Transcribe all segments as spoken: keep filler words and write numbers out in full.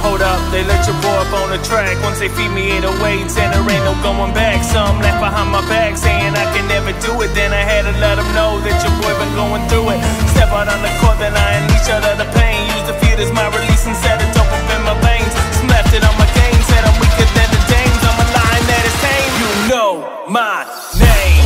Hold up, they let your boy up on the track. Once they feed me eight oh eights and there ain't no going back. Some left behind my back saying I can never do it. Then I had to let them know that your boy been going through it. Step out on the court, then I unleash all of the pain. Use the field as my release and set it dope up in my veins. Slapped it on my game, said I'm weaker than the Danes. I'm a lion that is tame. You know my name.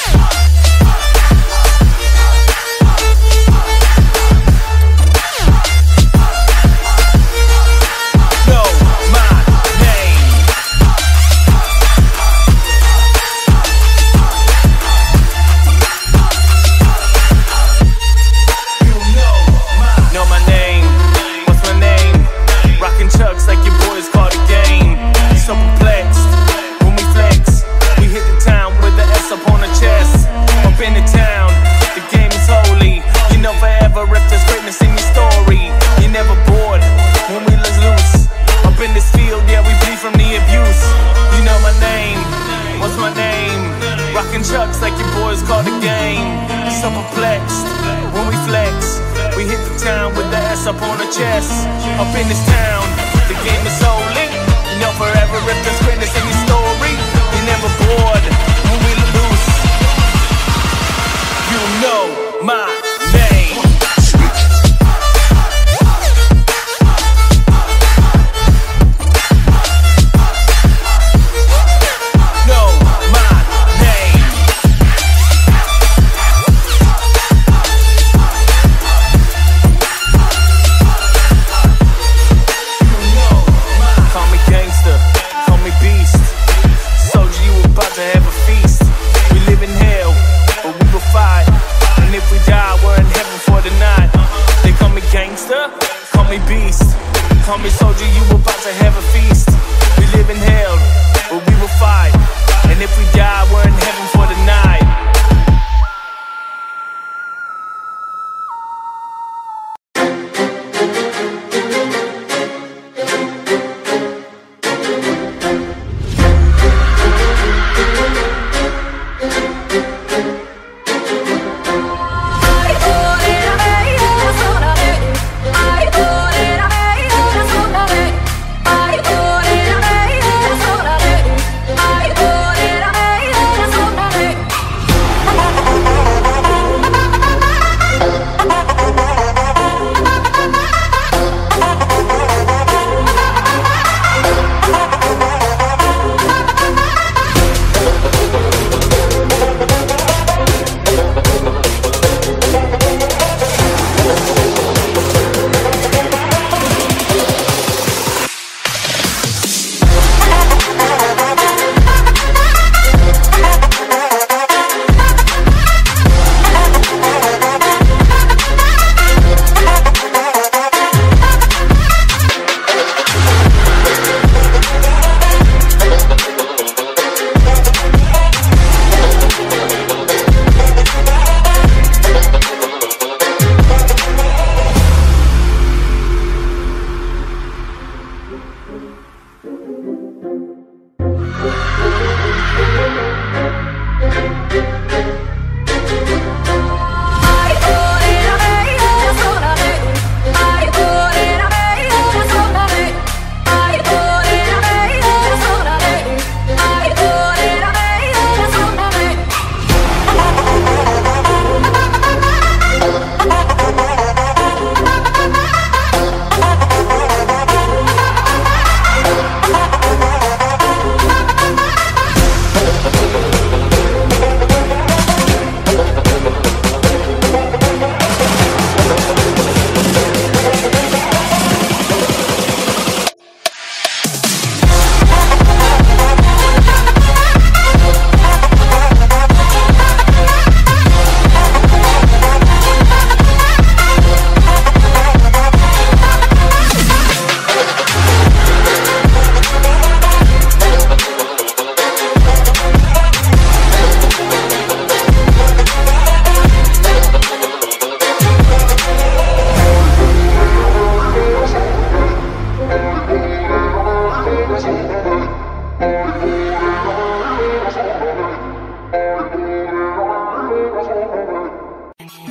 Like your boys call the game. So perplexed when we flex. We hit the town with the S up on the chest. Up in the town, the game is holy. You know forever if there's greatness in your story. You're never bored when we let loose. Up in this field, yeah, we bleed from the abuse. You know my name, what's my name? Rockin' chucks like your boys call the game. So perplexed when we flex. We hit the town with the S up on the chest. Up in this town, the game is holy. You know forever if there's greatness in your story. You're never bored when we lose. You know my name. Call me soldier, you about to have a feast. We live in hell, but we will fight. And if we die, we're in heaven for the night.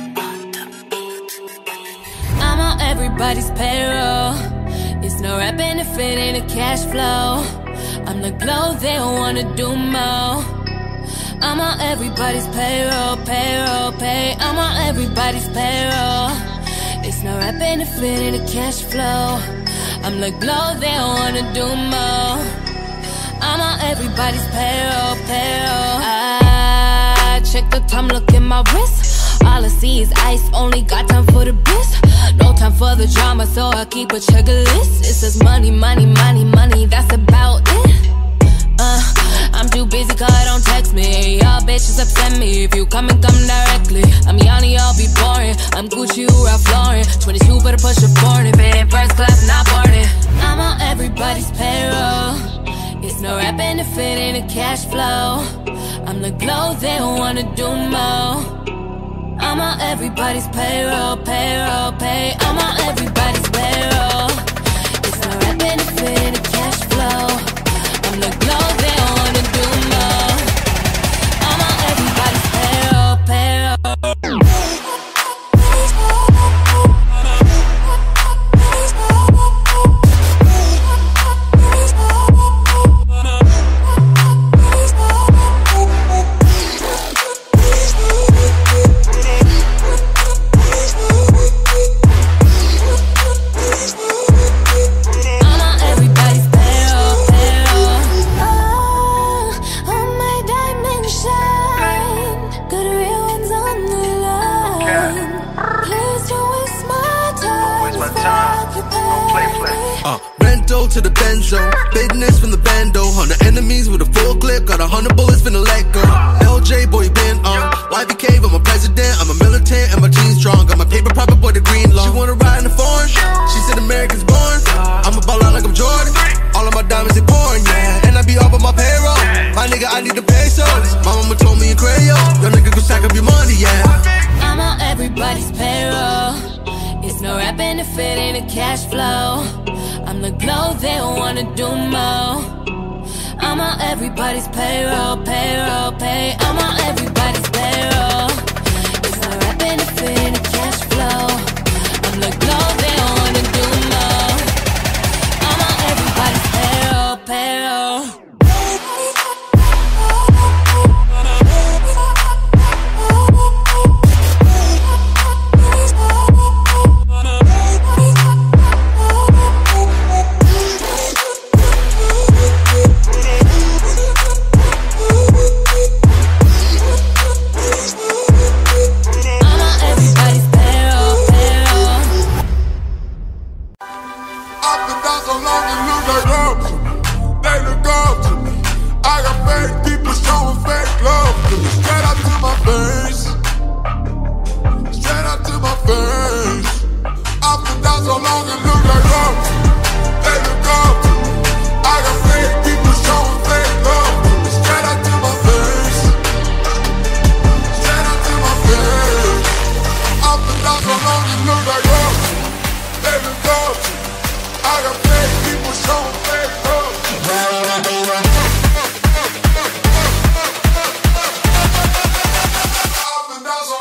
everybody's payroll. It's no rapping benefit in the cash flow. I'm the glow, they don't wanna do more. I'm on everybody's payroll, payroll, pay. I'm on everybody's payroll. It's no rap benefit in the cash flow. I'm the glow, they don't wanna do more. I'm on everybody's payroll, payroll. I check the time, look at my wrist. All I see is ice, only got time for the biz. No time for the drama, so I keep a checklist. It says money, money, money, money, that's about it. Uh, I'm too busy, cause don't text me. Y'all bitches upset me. If you come and come directly, I'm Yanni, I'll be boring. I'm Gucci, you Ralph Lauren. twenty-two, better push a foreign. If it ain't first class, not boarding. I'm on everybody's payroll. It's no rap benefit in the cash flow. I'm the glow, they don't wanna do more. I'm on everybody's payroll, payroll, pay. I'm on everybody's payroll. It's no rap benefit in the cash flow. I'm the glow, they don't wanna do more. I'm on everybody's payroll, payroll. To the benzo, business from the bando. Hundred enemies with a full clip, got a hundred bullets finna let go. L J boy, you been on. Life cave, I'm a president, I'm a militant, and my team's strong. Got my paper proper boy, the green law. She wanna ride in the foreign, she said Americans born. I'm a ball out like I'm Jordan. All of my diamonds they pouring, yeah. And I be off on my payroll. My nigga, I need the pesos. My mama told me in Crayon, your nigga go stack up your money, yeah. I'm on everybody's payroll. It's no rap benefit in the cash flow. I'm the glow, they don't wanna do more. I'm on everybody's payroll, payroll, pay. I'm on everybody's payroll. It's no rap benefit in the cash flow. I'm the glow, they don't wanna do more. I'm on everybody's payroll, payroll.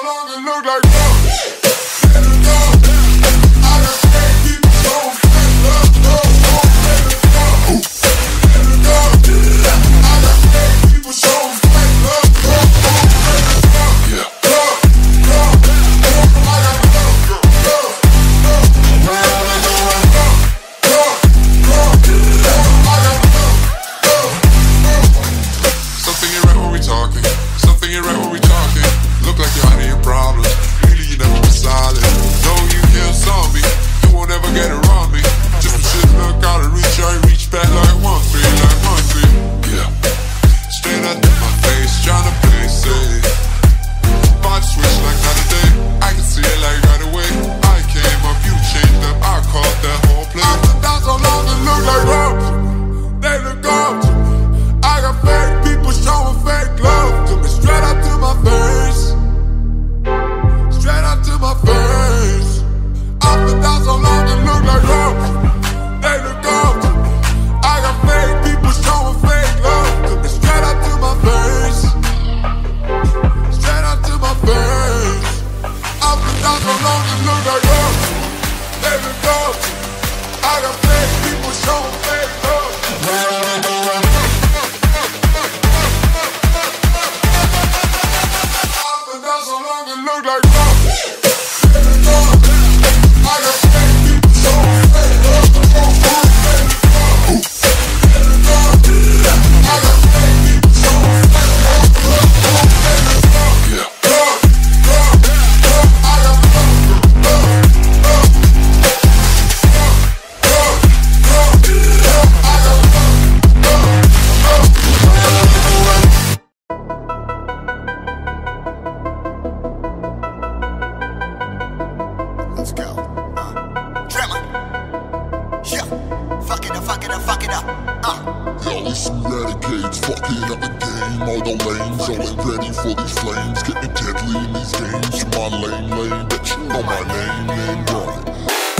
Look like fuck it up, fuck it up. Uh. Y'all some renegades, fucking up the game. All the lanes, y'all ain't ready for these flames. Getting deadly in these games. Come on, lane, lane, bet you know my name, name, run it.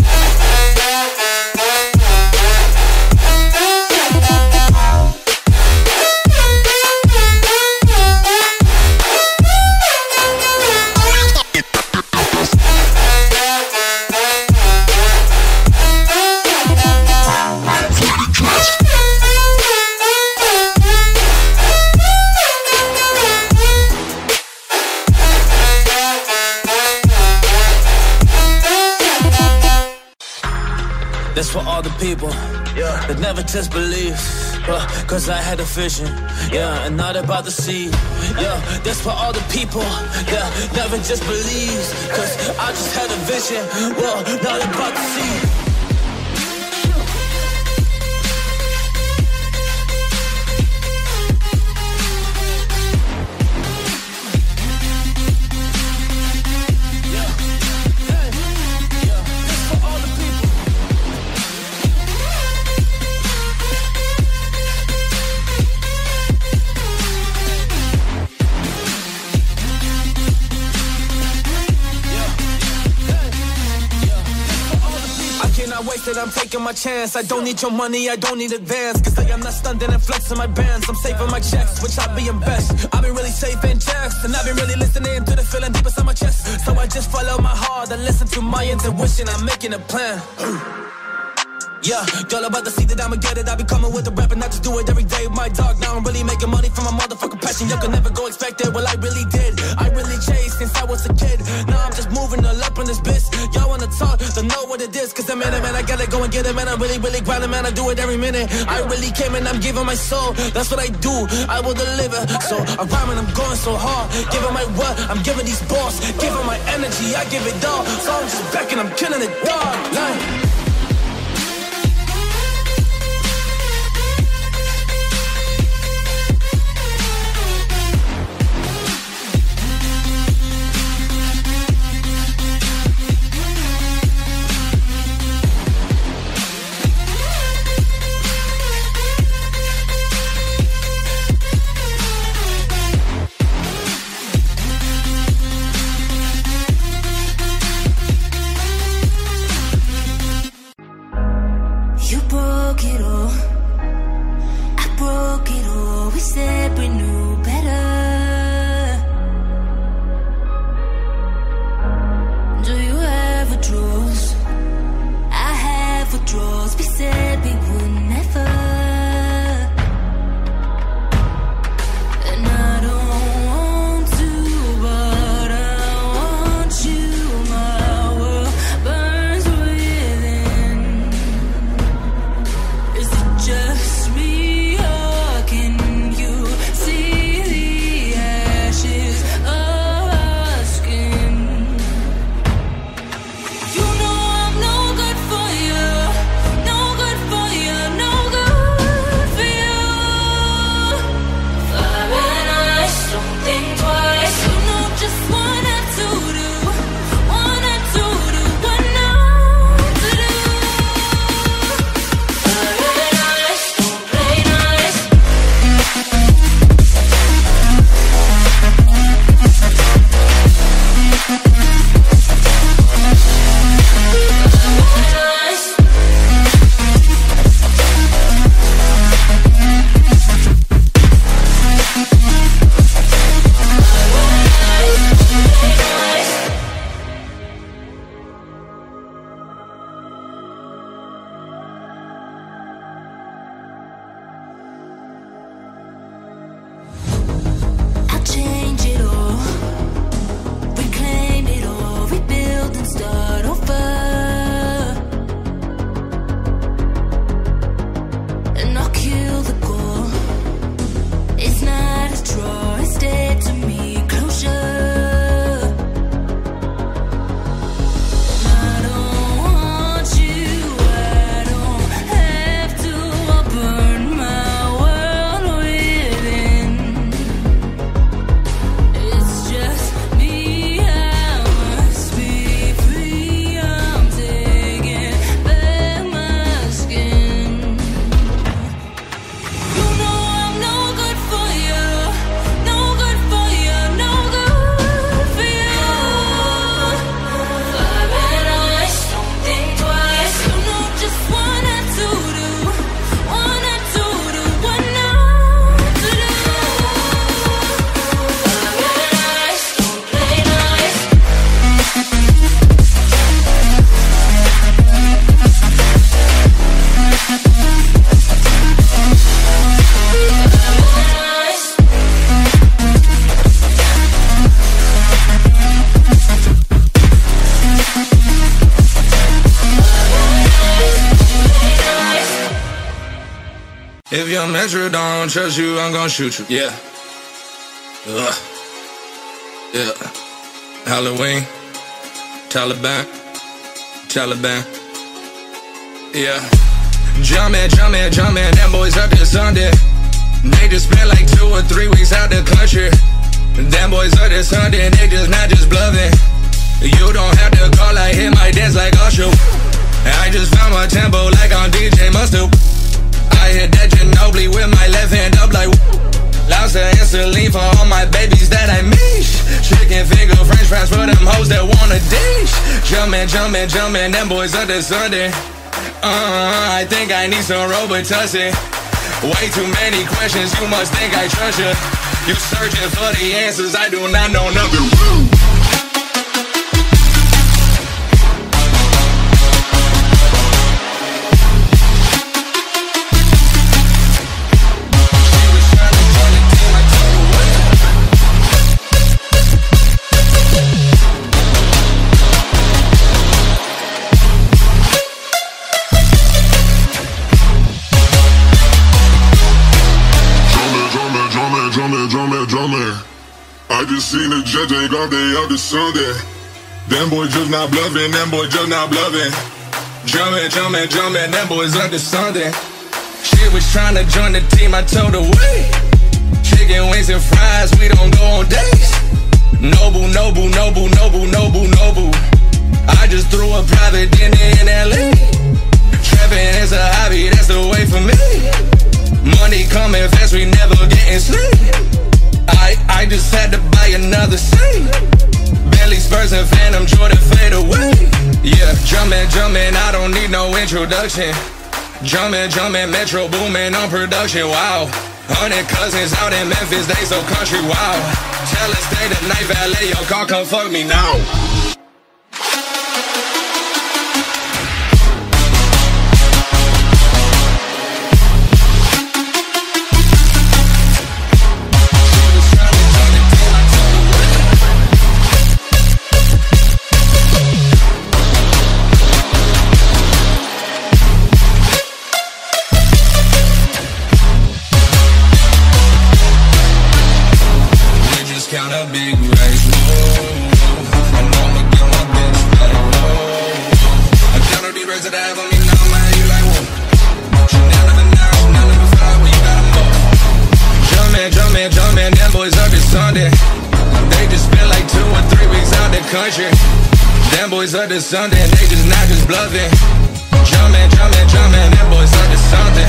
This for all the people, yeah, that never just believed, uh, cause I had a vision, yeah, and not about to see, yeah. This for all the people that never just believed, cause I just had a vision, well, not about to see. I'm taking my chance. I don't need your money, I don't need advance. Cause I am not stunting and flexing my bands. I'm saving my checks, which I be in best. I've been really saving checks, and I've been really listening to the feeling deep inside my chest. So I just follow my heart and listen to my intuition. I'm making a plan. Yeah, y'all about to see that I'ma get it. I be coming with the rap and I just do it every day with my dog. Now I'm really making money from my motherfucking passion. You can never go expect it, well I really did. I really chased since I was a kid. Now I'm just moving all up in this bitch. Y'all wanna talk, don't know what it is. Cause I'm in it, man, I gotta go and get it, man. I really, really grind it, man, I do it every minute. I really came and I'm giving my soul. That's what I do, I will deliver. So I rhyme and I'm going so hard. Giving my word, I'm giving these balls. Giving my energy, I give it all. So I'm just back and I'm killing it, dog. Like, just me, or can you see? If your metro don't trust you, I'm gon' shoot you. Yeah. Ugh. Yeah. Halloween. Taliban. Taliban. Yeah. Jumpin', jumpin', jumpin', them boys up to Sunday. They just spent like two or three weeks out the country. Them boys up to Sunday, they just not just bluffing. You don't have to call, I hit my dance like Usher. I just found my tempo like on D J Mustard. I hit that Ginobili with my left hand up like lobster and saline for all my babies that I miss. Chicken finger, french fries for them hoes that wanna dish. Jumpin', jumpin', jumpin', them boys up to Sunday. Uh, I think I need some Robitussin. Way too many questions, you must think I trust you. You searching for the answers, I do not know nothing. I just seen the judge ain't got day out this Sunday. Them boys just not bluffing, them boys just not bluffing. Jumpin', jumpin', jumpin', them boys up to Sunday. She was tryna join the team, I told her wait. Chicken wings and fries, we don't go on dates. Noble, noble, noble, noble, noble, noble. I just threw a private dinner in L A. Trapping is a hobby, that's the way for me. Money coming fast, we never getting sleep. I, I just had to buy another seat. Bentley, Spurs, and Phantom, Jordan fade away. Yeah, jumpin', jumpin', I don't need no introduction. Jumpin', jumpin', Metro boomin' on production, wow. Hundred cousins out in Memphis, they so country, wow. Tell us stay the night, valet, your car, come fuck me now. Count a big race, whoa. I'm gonna get my bitch back, whoa. I count all these racks that I have on me now, man, you like, whoa. She down to the now, she down to the five, when you got them both. Jumpin', jumpin', jumpin', them boys up to Sunday. They just spent like two or three weeks out the country. Them boys up to Sunday, they just not just bluffing. Jumpin', jumpin', jumpin', them boys up to something.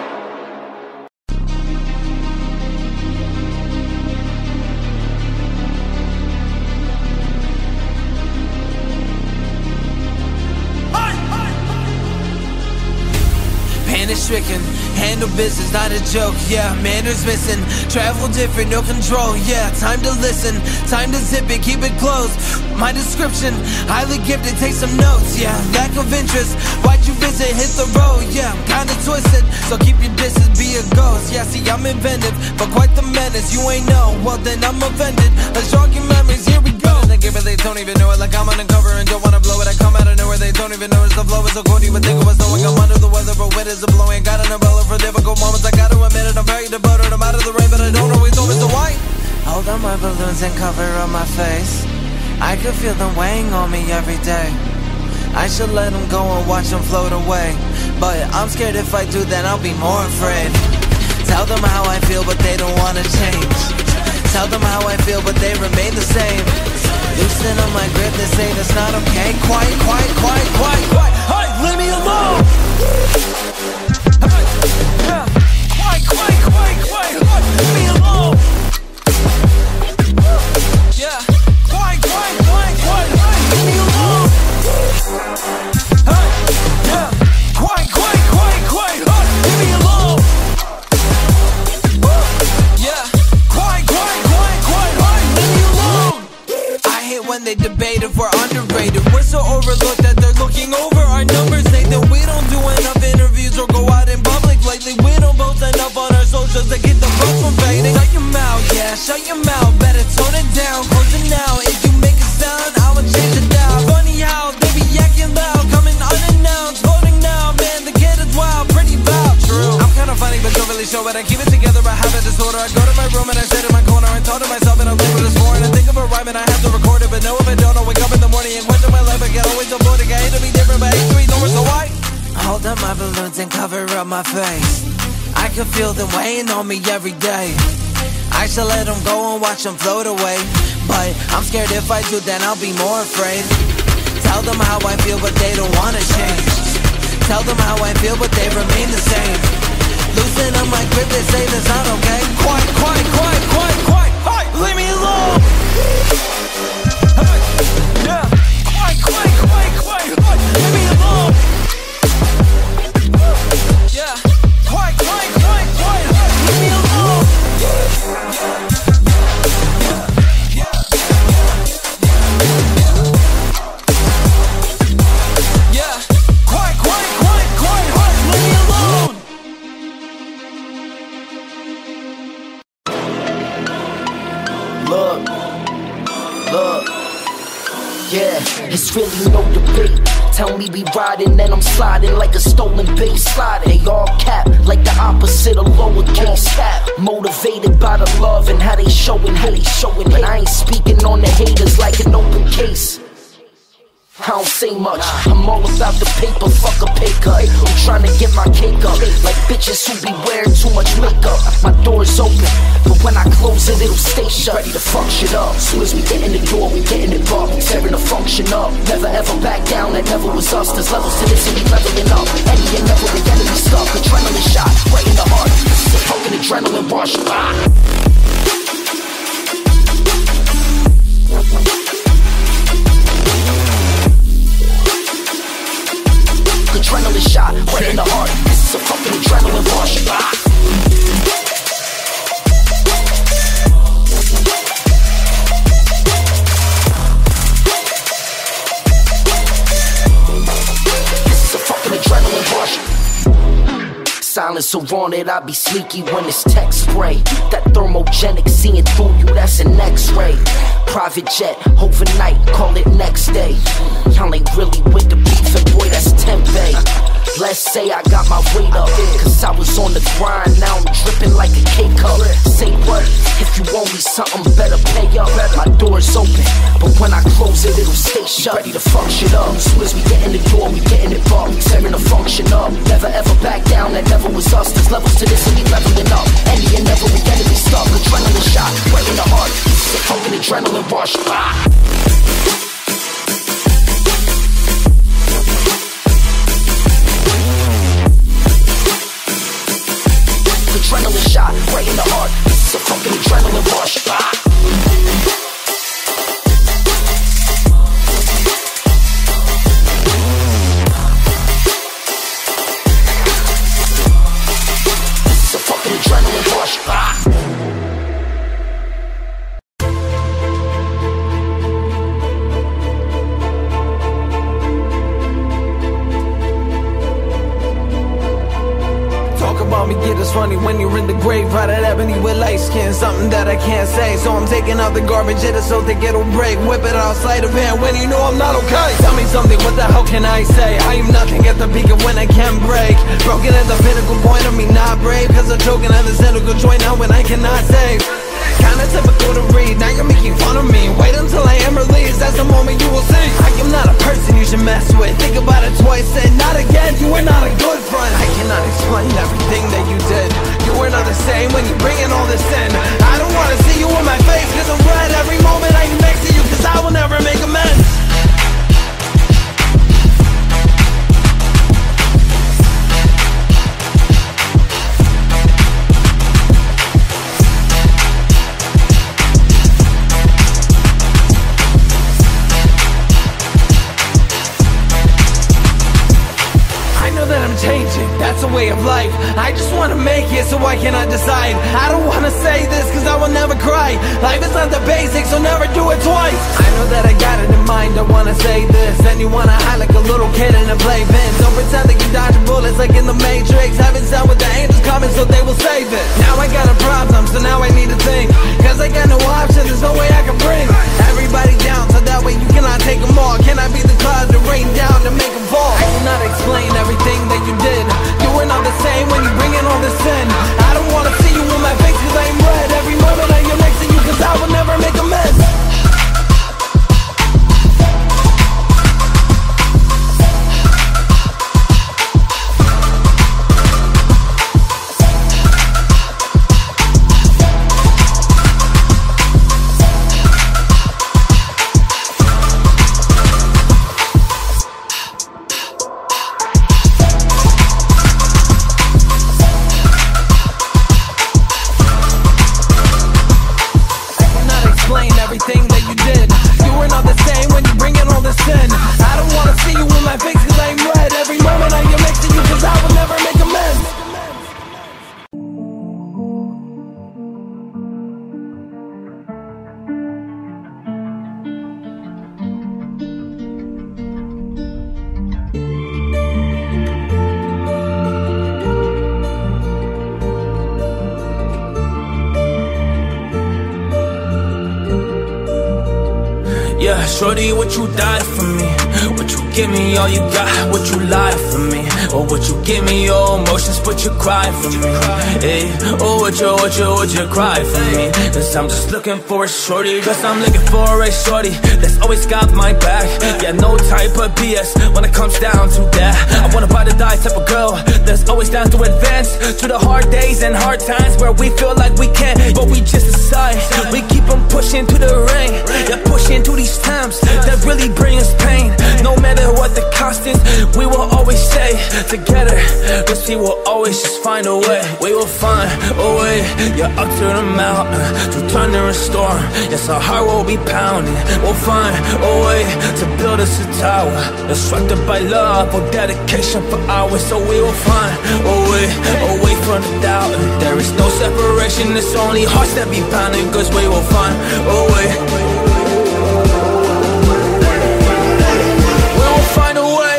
Stricken, handle business, not a joke, yeah, manners missing, travel different, no control, yeah, time to listen, time to zip it, keep it close, my description, highly gifted, take some notes, yeah, lack of interest, why'd you visit, hit the road, yeah, I'm kinda twisted, so keep your distance, be a ghost, yeah, see, I'm inventive, but quite the menace, you ain't know, well then I'm offended, let's jog your memories, here we go. They give it, they don't even know it, like I'm undercover and don't wanna blow it, I come out of nowhere, they don't even notice the flow is so cold, you would think it was snowing, I'm under the weather, but wind is a blowing, got an umbrella for difficult moments, I gotta admit it, I'm ready to butter, I'm out of the rain, but I don't always know it's the white. Hold on my balloons and cover up my face, I could feel them weighing on me every day. I should let them go and watch them float away, but I'm scared if I do then I'll be more afraid. Tell them how I feel but they don't wanna change. Tell them how I feel but they remain the same. Loosen on my grip, they say that's not okay. Quiet, quiet, quiet, quiet, quiet. Hey, leave me alone. Hey, yeah. Quiet, quiet, quiet, quiet. Leave me alone. Yeah. Quiet, quiet, quiet, quiet. Leave me alone. Hey, yeah. Quiet, quiet, quiet, quiet. Leave me alone. Yeah. Quiet, quiet, quiet, quiet. Leave me alone. I hate when they debate if we're underrated. We're so overlooked that they're looking over our numbers. Say that we don't do enough interviews I'm funny but don't really show it. I keep it together, I have a disorder. I go to my room and I sit in my corner and talk to myself and I live with this for. And I think of a rhyme and I have to record it, but no, if I don't, I'll wake up in the morning and question my life. I get always avoid it. I hate to be different, but I hate to be normal, so why? Hold up my balloons and cover up my face. I can feel them weighing on me every day. I should let them go and watch them float away, but I'm scared if I do, then I'll be more afraid. Tell them how I feel, but they don't wanna change. Tell them how I feel, but they remain the same. Loosen up my grip, they say that's not okay. Quiet, quiet, quiet, quiet, quiet. Hey, leave me alone. Hey, yeah. Quiet, quiet, quiet, quiet, quiet. Leave me alone. Yeah. Quiet, quiet, quiet, quiet. Leave me alone. Yeah. Quiet, quiet, quiet, quiet, quiet. Leave me alone. Look, look, yeah, it's really no debate. Tell me we riding and I'm sliding like a stolen base. Sliding, they all cap like the opposite of lowercase. Cap, motivated by the love and how they showing hate. Showing hate. I ain't speaking on the haters like an open case. I don't say much, I'm all about the paper, fuck a pay cut. I'm trying to get my cake up, like bitches who be wearing too much makeup. My door's open, but when I close it, it'll stay shut. Ready to fuck shit up, soon as we get in the door, we getting it up. Tearing the function up, never ever back down, that never was us. There's levels to this and we leveling up. Any and never the enemy stuck, adrenaline shot, right in the heart. This is a fucking adrenaline rush. Ah. Adrenaline shot, right in the heart. This is a fucking adrenaline rush. Ah. This is a fucking adrenaline rush. Silencer on it, I be sneaky when it's tech spray. That thermogenic seeing through you, that's an x-ray. Private jet, overnight, call it next day. Y'all ain't really with the beef, and boy, that's tempeh. Let's say I got my weight up, cause I was on the grind, now I'm dripping like a K-cup. Say what? If you owe me something, better pay up. My door's open, but when I close it, it'll stay shut. Ready to fuck shit up, soon as we get in the door, we getting it up. Tearing the function up, never ever back down, that never was us. There's levels to this and we leveling up. Any and never we enemy stuck, adrenaline shot, right in the heart. It's a fucking adrenaline rush. Ah. Adrenaline shot, right in the heart. This is a fucking adrenaline rush. Ah. This is a fucking adrenaline rush. Ah. Me get us funny when you're in the grave, right at ebony with light skin, something that I can't say. So I'm taking out the garbage, hit it so think it'll break. Whip it out, sleight of hand when you know I'm not okay. Tell me something, what the hell can I say? I am nothing at the peak of when I can break. Broken at the pinnacle point of me not brave, cause I'm choking at the cynical joint now when I cannot save. Kinda typical to read, now you're making fun of me. Wait until I am released, that's the moment you will see. I am not a person you should mess with. Think about it twice and not again, you are not a good friend. I cannot explain everything that you did. You were not the same when you bring in all this in. I don't wanna see you in my face, cause I'm red every moment I'm next to you, cause I will never make amends. That's a way of life. I just wanna make it, so I cannot decide. I don't wanna say this, cause I will never cry. Life is not the basics, so never do it twice. I know that I got it in mind, I wanna say this. And you wanna hide like a little kid in a playpen. Don't pretend that you dodging bullets like in the Matrix. Heaven sent with the angels coming, so they will save it. Now I got a problem, so now I need to think. Cause I got no option, there's no way I can bring everybody down, so that way you cannot take them all. Can I be the clouds that rain down to make them fall? I cannot explain everything that you did. You were not the same when you bring in all this sin. shorty, would you die for me? Would you give me all you got? Would you lie for me? Or would you give me your emotions? Would you cry for me? Hey, or would you, would you, would you cry for me? Cause I'm just looking for a shorty. Cause I'm looking for a shorty that's always got my back. Yeah, no type of B S when it comes down to that. I wanna buy the die type of girl that's always down to advance through the hard days and hard times where we feel like we can't, but we just decide. We keep on pushing to the rain, yeah, pushing to these times that really bring us pain. No matter what the cost is, we will always stay together, cause we will always just find a way. We will find a way, yeah, up to the mountain, through thunder and storm. Yes, our heart will be pounding. We'll find a way to build us a tower, constructed by love or dedication for hours. So we will find a way, away from the doubt. There is no separation, it's only hearts that be pounding. Cause we will find a way. We will find a way.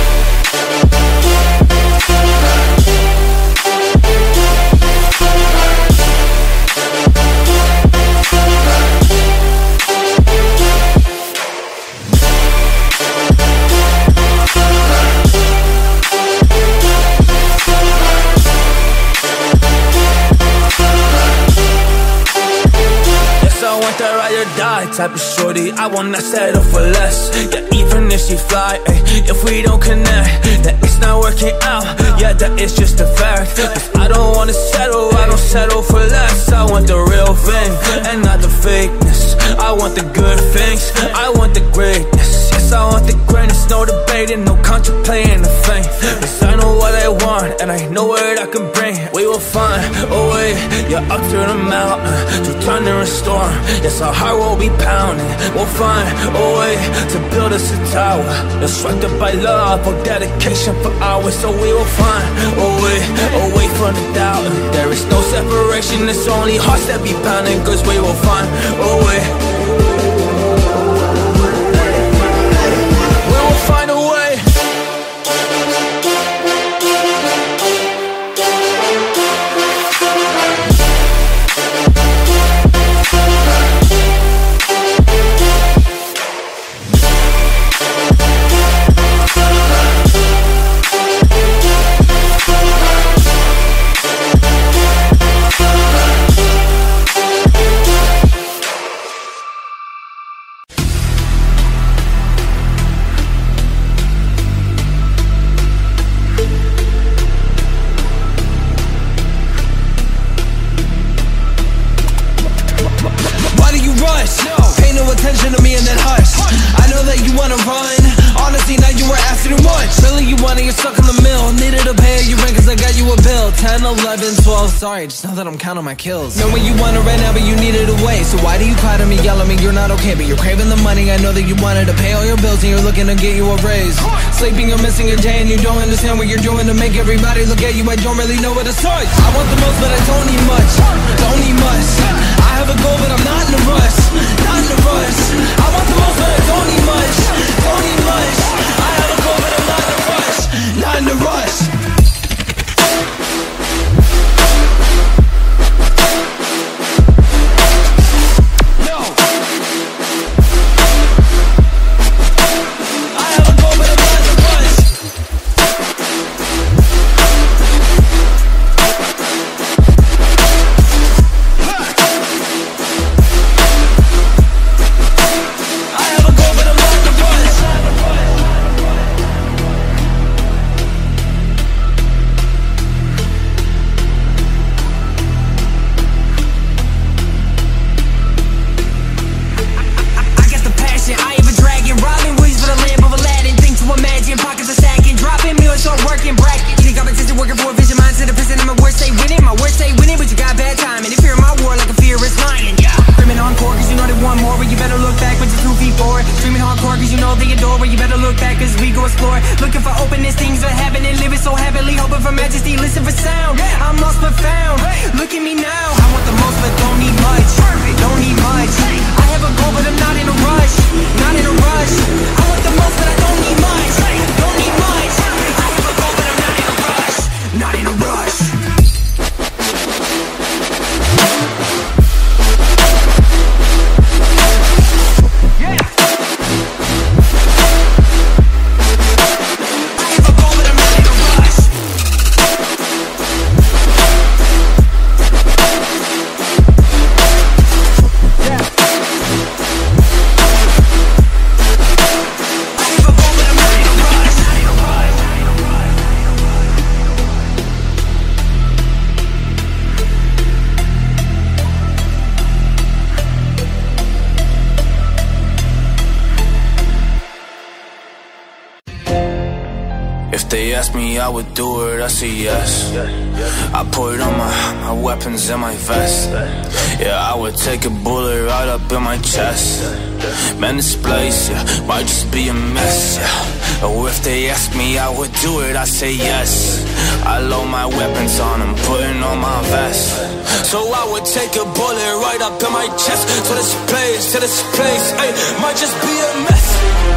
Type of shorty, I will not settle for less. Yeah, even if she fly, ay, if we don't connect, then it's not working out. Yeah, that is just a fact. Cause I don't wanna settle, I don't settle for less. I want the real thing, and not the fakeness. I want the good things, I want the greatness. Yes, I want the greatness, no debating, no contemplating the fame. Cause I know what I want, and I know what I can bring. We will find a way, yeah, up to the mountain, through thunder and storm. Yes, our heart will be pounding. We'll find a way to build us a tower, constructed by love or dedication for hours. So we will find a way, away from the doubt. There is no separation, it's only hearts that be pounding. Cause we will find a way. We will find a way. Sorry, just know that I'm counting my kills. Know what you wanted right now, but you needed a way. So why do you cry to me, yell at me, you're not okay? But you're craving the money, I know that you wanted to pay all your bills, and you're looking to get you a raise. Sleeping, you're missing a day, and you don't understand what you're doing to make everybody look at you. I don't really know what to say. I want the most, but I don't need much. Don't need much. I have a goal, but I'm not in a rush. Not in a rush. I want the most, but I don't need much. Don't need much. I have a goal, but I'm not in a rush. Not in a rush. asked me, I would do it, I say yes. I put on my, my weapons in my vest. Yeah, I would take a bullet right up in my chest. Man, this place, yeah, might just be a mess, yeah. Or if they ask me, I would do it, I say yes. I load my weapons on, I'm putting on my vest. So I would take a bullet right up in my chest. So this place, to this place, ay, might just be a mess.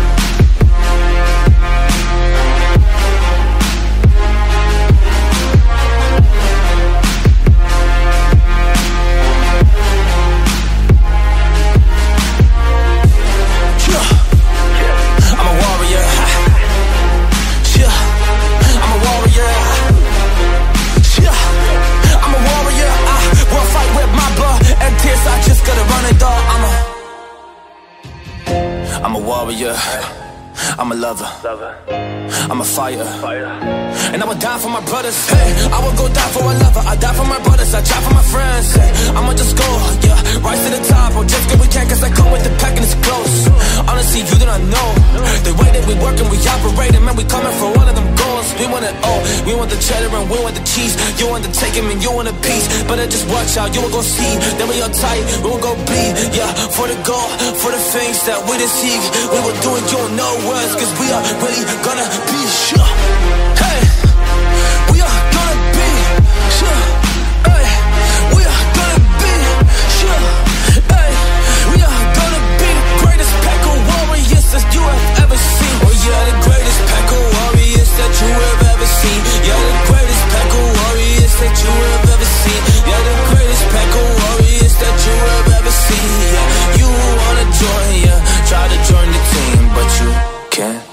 I'm a warrior, I'm a lover, I'm a fighter, and I would die for my brothers. Hey, I would go die for a lover. I die for my brothers, I die for my friends. Hey, I'ma just go, yeah, rise to the top. Or just get we can, cause I come with the pack and it's close. Honestly, you do not know the way that we work and we operate, and man, we coming for one of them goals. We want it all, we want the cheddar and we want the cheese. You want the take 'em and you want a piece. Better just watch out, you will go see. Then we all tight, we will go bleed. Yeah, for the goal, for the things that we deceive. We will do it, you don't know words, cause we are really gonna be sure. Hey, we are gonna be sure. Hey, we are gonna be sure. Hey, we are gonna be the greatest pack of warriors that you have ever seen. Oh yeah, the greatest pack of warriors that you have ever seen. Yeah, the greatest pack of warriors that you have ever seen. Yeah, the greatest pack of warriors that you have ever seen. Yeah, you wanna join, yeah, try to join the team, but you can't.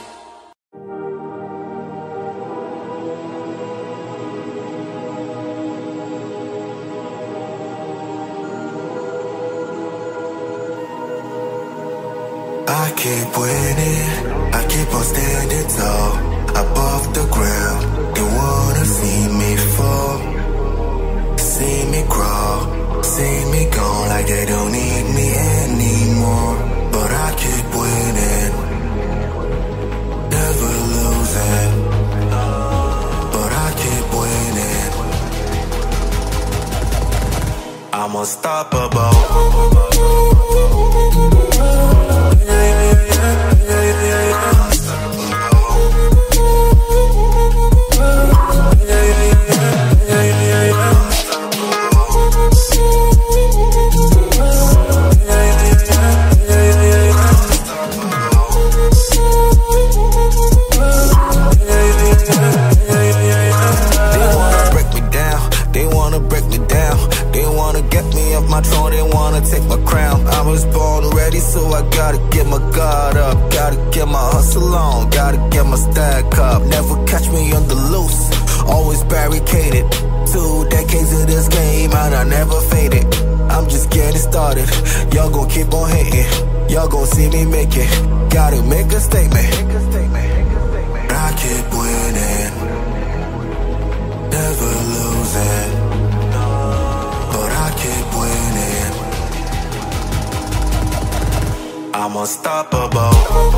I keep winning, I keep on standing tall, above the ground. They wanna see me fall, see me crawl, see me gone like they don't need me anymore. But I keep winning, never losing. But I keep winning, I'm unstoppable. My throne, they wanna take my crown. I was born ready, so I gotta get my guard up. Gotta get my hustle on, gotta get my stack up. Never catch me on the loose, always barricaded. Two decades of this game and I never faded. I'm just getting started, y'all gon' keep on hating. Y'all gon' see me make it, gotta make a statement. I keep winning, never losing. But I keep winning, I'm unstoppable.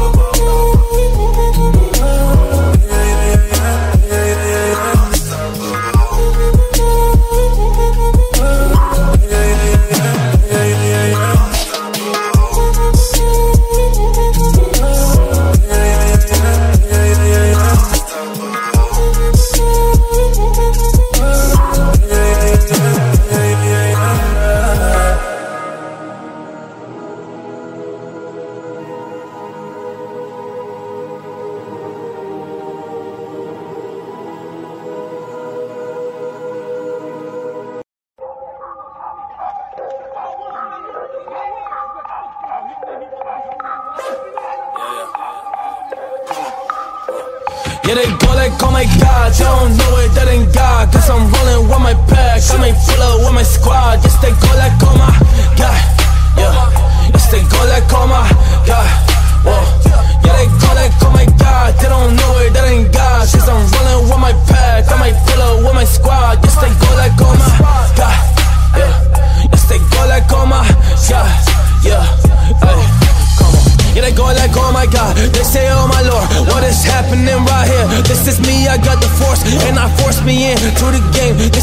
Yeah, they go like, oh my God, you don't know it, that ain't God. Cause I'm rolling with my pack, I'm ain't full of with my squad. Yes, they go like, oh my God, yeah. Yes, they go like, oh my God, whoa. Yeah, they go like, oh my God, they don't know it, that ain't God. Cause I'm rolling with my pack, I'm ain't full of with my squad. Yes, they go like, oh my God, yeah. Yes, they go like, oh my God, yeah, ay. Yeah, they go like, oh my God, they say, oh my Lord, what is happening right here? This is me, I got the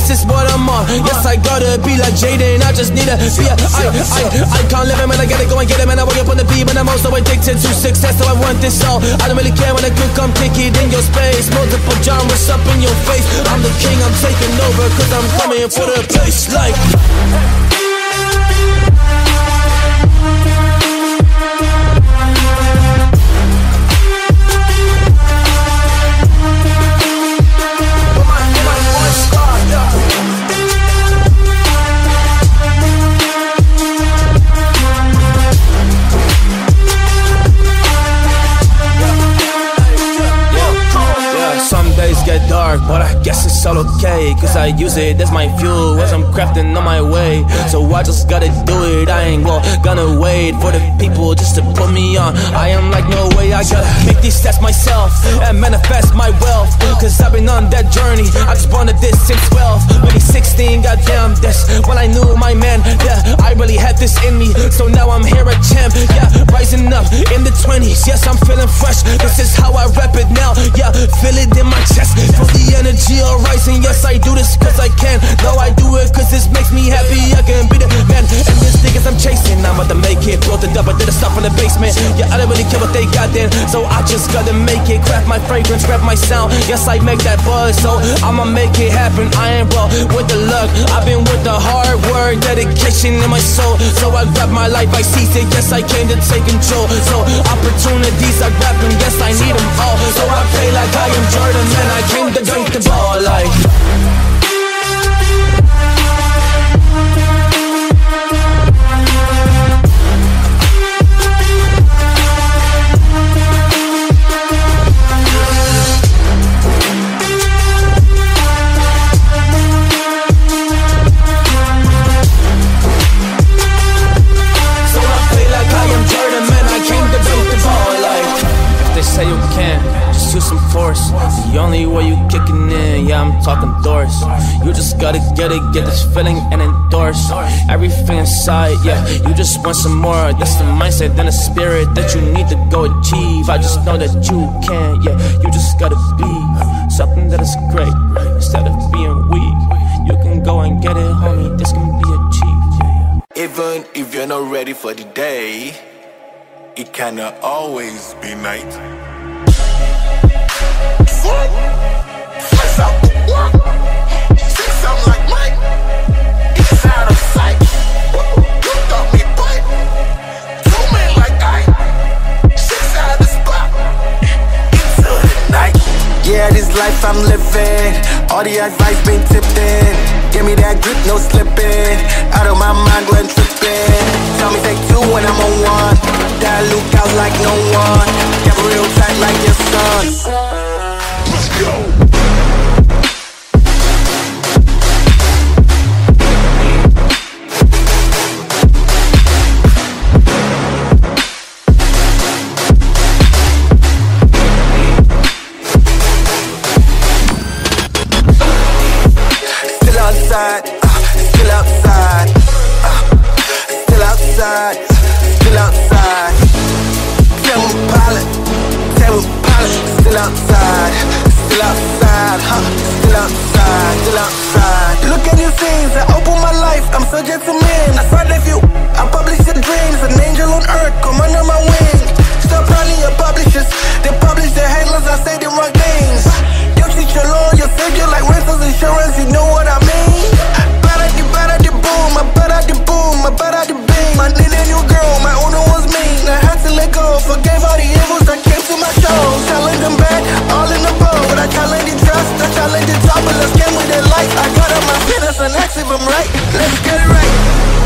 this is what I'm on. Yes, I gotta be like Jaden, I just need to be a I, I, I can't live it, man, I gotta go and get it, man. I wake up on the beat, man, I'm also addicted to success, so I want this all. I don't really care when I could come kick it in your space. Multiple genres up in your face. I'm the king, I'm taking over, cause I'm coming for the place like get dark, but I guess it's all okay, cause I use it as my fuel as I'm crafting on my way. So I just gotta do it, I ain't well, gonna wait for the people just to put me on. I am like, no way, I gotta make these stats myself and manifest my wealth, cause I've been on that journey. I just wanted this since twelve, maybe sixteen, goddamn, that's when I knew my man. Yeah, I really had this in me, so now I'm here at champ. Yeah, rising up in the twenties, yes, I'm feeling fresh. This is how I rap it now, yeah, feel it in my chest. Feel the energy all rising, yes I do this cause I can. No, I do it cause this makes me happy, I can be the man. And this niggas I'm chasing, I'm about to make it. Built it up, I did a stop in the basement. Yeah, I don't really care what they got then, so I just gotta make it. Craft my fragrance, craft my sound, yes I make that buzz, so I'ma make it happen. I ain't well with the luck, I've been with the hard work, dedication in my soul. So I grab my life, I seize it, yes I came to take control. So opportunities I grab them, yes I need them all. So I play like I am Jordan, man, I came to dunk the ball like So I play like I am Jordan, man, I came to dunk the ball like. If they say you can, just use some force. The only way you kicking in, yeah, I'm talking doors. You just gotta get it, get this feeling and endorse everything inside, yeah, you just want some more. That's the mindset and the spirit that you need to go achieve. I just know that you can, yeah, you just gotta be something that is great instead of being weak. You can go and get it, homie, this can be achieved, yeah, yeah. Even if you're not ready for the day, it cannot always be night. Flex out the work, sing something like Mike. It's out of sight. You got me bite. Two men like I. Six out the spot. Into the night. Yeah, this life I'm living. All the advice been tipped in. Give me that grip, no slipping. Out of my mind when tripping. Tell me take two when I'm on one. That look out like no one. Get real tight like your son. Let's go. Still outside, uh, still outside, uh, still outside, still outside. Tell me pilot, tell me pilot. Still outside, still outside, huh? Still outside, still outside. Look at these scenes, I open my life, I'm so gentleman. I saw the view, I publish the dreams. An angel on earth, come under my wing. Stop running your publishers, they publish their headlines, I say the wrong things. You treat your law, your savior like rentals insurance, you know what I mean? Bada di bada di boom, my bada di boom, my bada di bing. I need a new girl, my owner was mean. I had to let go, forgave all the evils that came to my show. Telling them back, all in the boat. I challenge the trust, I challenge the top, but let's get with their life. I got up my fitness and ask if I'm right. Let's get it right.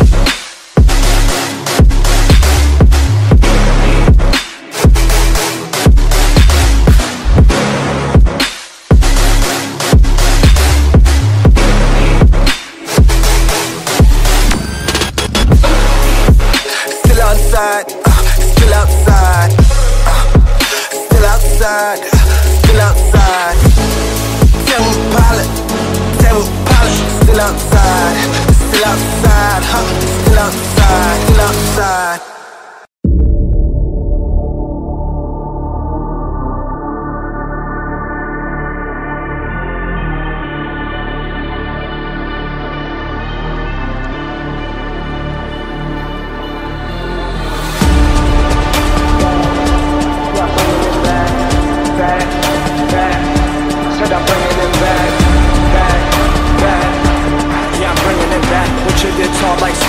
Still outside, uh, still outside, uh, still outside, still outside. Tell me pilot, tell me pilot. Still outside, still outside, huh? Still outside, still outside.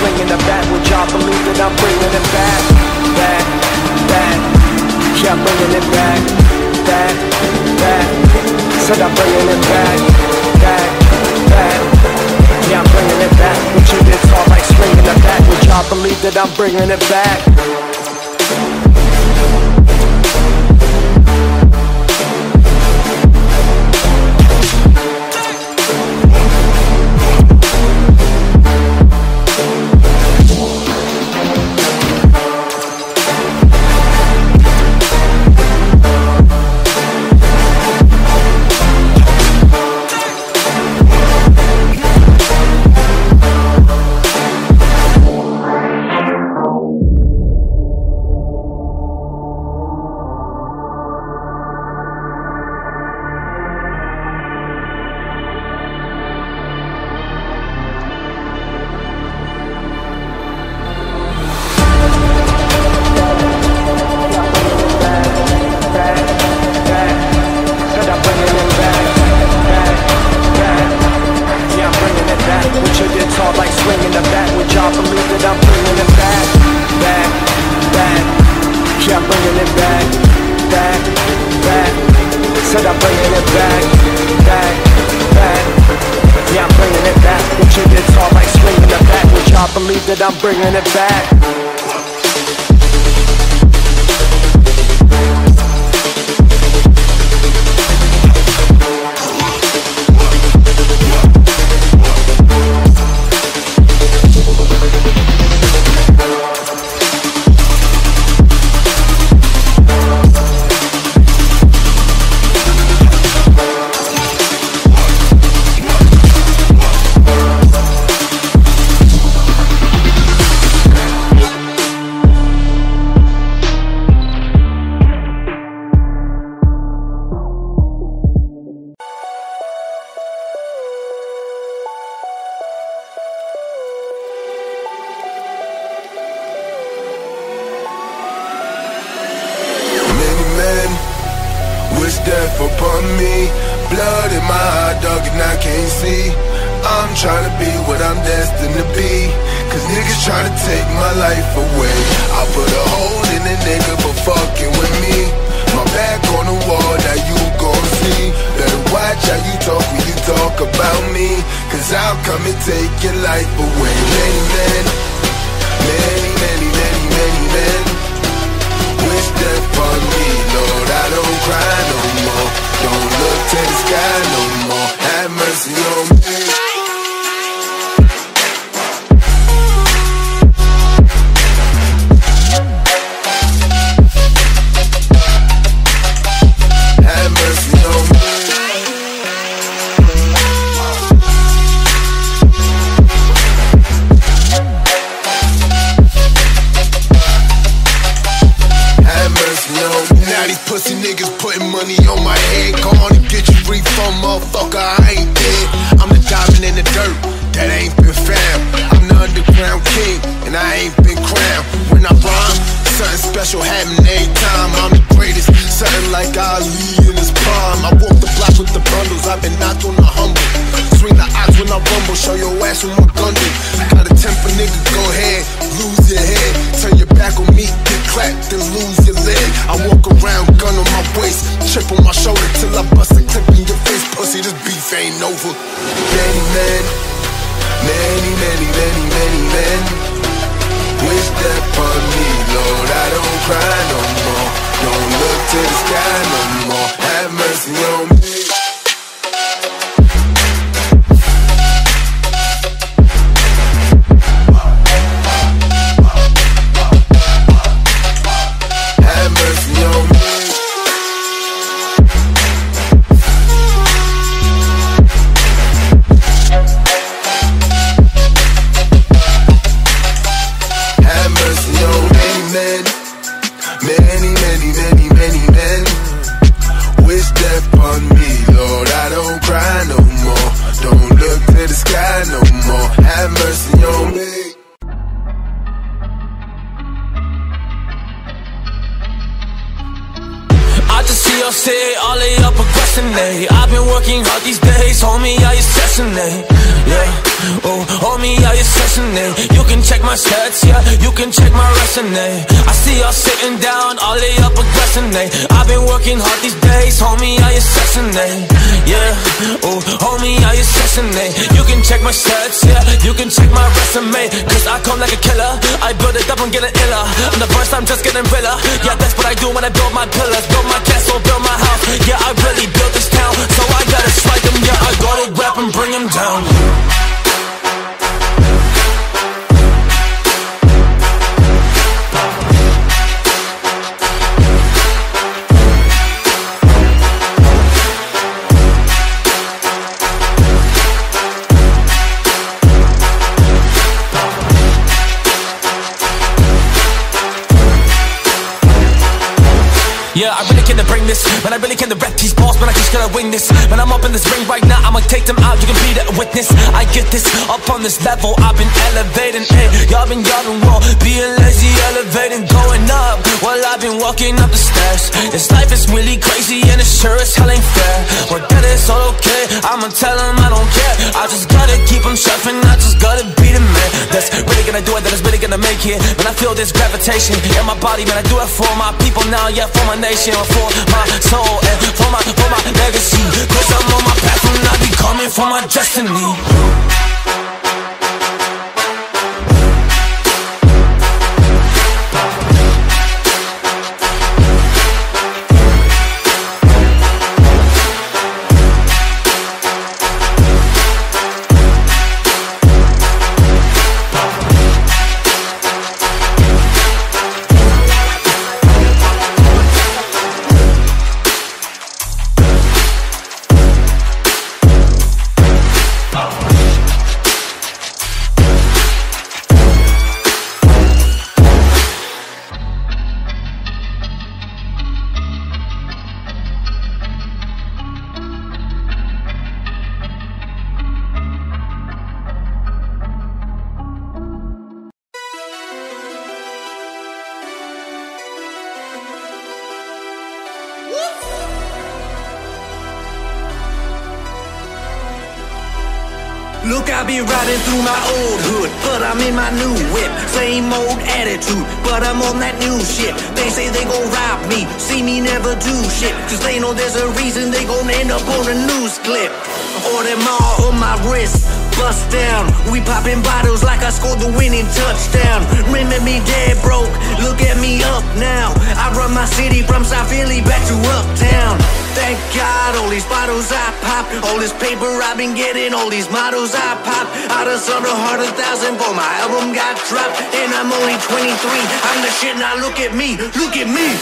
swinging the bat. Would y'all believe that I'm bringing it back? Back, back, yeah, I'm bringing it back. Back, back, said I'm bringing it back. Back, back, yeah, I'm bringing it back. What you did talk like swinging the bat. Would y'all believe that I'm bringing it back? That I'm bringing it back. Wish death upon me. Blood in my eye, dog, and I can't see. I'm trying to be what I'm destined to be, cause niggas try to take my life away. I put a hole in a nigga for fucking with me. My back on the wall, now you gon' see. Better watch how you talk when you talk about me, cause I'll come and take your life away. Many men, many, many, many, many men wish death on me, Lord, I don't cry no more. Don't look to the sky no more. Have mercy on me. Have mercy on me. Now these pussy niggas putting money on my head. Go on and get you free from motherfucker, I ain't dead. I'm the diamond in the dirt, that ain't been found. I'm the underground king, and I ain't been crowned. When I rhyme, something special happen every time. I'm the greatest, something like Ali in his palm. I walk the block with the bundles, I've been knocked on the humble. Swing the odds when I rumble, show your ass with my gun do. Got a temper, nigga, go ahead, lose your head. Turn your back on me, get clapped, then lose your leg. I walk around, gun on my waist, chip on my shoulder till I bust a clip in your face. Pussy, this beef ain't over. Many men, many, many, many, many men wish death on me, Lord, I don't cry no more. Don't look to the sky no more. Have mercy on me. All of your procrastinate. I've been working hard these days, homie, how you stressing, eh? Yeah, Oh, hold me how you sessionate. You can check my stats, yeah, you can check my resume. I see y'all sitting down, all they up aggressing. I've been working hard these days, hold me how you sessionate. Yeah, oh, hold me how you sessionate. You can check my stats, yeah, you can check my resume. Cause I come like a killer, I build it up, I'm getting iller. And the first I'm just getting realer. Yeah, that's what I do when I build my pillars. Build my castle, build my house. Yeah, I really built this town, so I gotta strike them. Yeah, I gotta rap and bring them down. Yeah, I really came to bring this. Man, I really came to rep these balls. Man, I just gotta win this. Man, I'm up in this ring right now, I'ma take them out. You can be the witness. I get this up on this level. I've been elevating, hey. Y'all been, y'all been wrong. Being lazy, elevating, going up. Well, I've been walking up the stairs. This life is really crazy and it sure as hell ain't fair. But that is all okay. I'ma tell them I don't care. I just gotta keep them shuffling. I just gotta be the man that's really gonna do it, that is really gonna make it. Man, I feel this gravitation in my body. Man, I do it for my people now, yeah, for my nation, for my soul, and for my, for my legacy. Cause I'm on my path and I be coming for my destiny. Look, I be riding through my old hood, but I'm in my new whip. Same old attitude, but I'm on that new shit. They say they gon' rob me, see me never do shit. Cause they know there's a reason they gon' end up on a news clip. Or them all on my wrist, bust down. We popping bottles like I scored the winning touchdown. Remember me dead broke, look at me up now. I run my city from South Philly back to Uptown. Thank God, all these bottles I pop, all this paper I've been getting, all these models I pop. I done sold a hundred thousand for my album got dropped, and I'm only twenty-three. I'm the shit now. Look at me, look at me.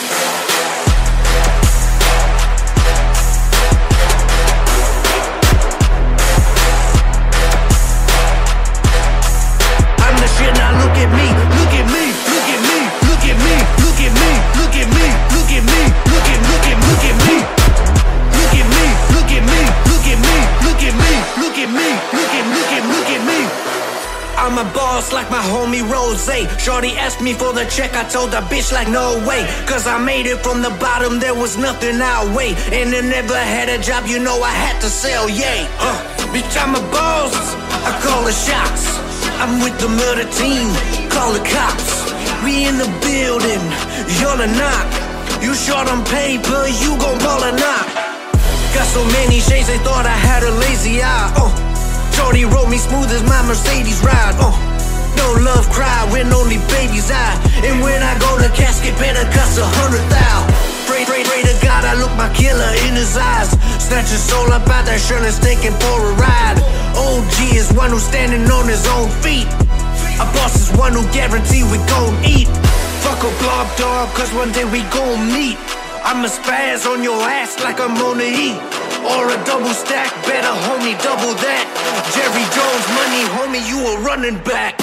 I'm the shit now. Look at me, look at me, look at me, look at me, look at me, look at me, look at me, look at, look at, look at me. Look at me, look at me, look at me, look at me, look at me, look at, look at, look at me. I'm a boss like my homie Rose. Shorty asked me for the check, I told the bitch like no way. Cause I made it from the bottom, there was nothing I'll wait. And I never had a job, you know I had to sell, yay. uh, Bitch, I'm a boss, I call the shots. I'm with the murder team, call the cops. We in the building, you're not. You short on paper, you gon' ball or not. Got so many shades, they thought I had a lazy eye. uh. Shorty rode me smooth as my Mercedes ride. uh. No love cry when only babies die. And when I go to casket, better cost a hundred thou. Pray, pray, pray to God I look my killer in his eyes. Snatch his soul up out that shirt and taking for a ride. O G is one who's standing on his own feet. A boss is one who guarantee we gon' eat. Fuck a blob dog, cause one day we gon' meet. I'ma spaz on your ass like I'm on the heat. Or a double stack, better homie, double that. Jerry Jones money, homie, you a running back.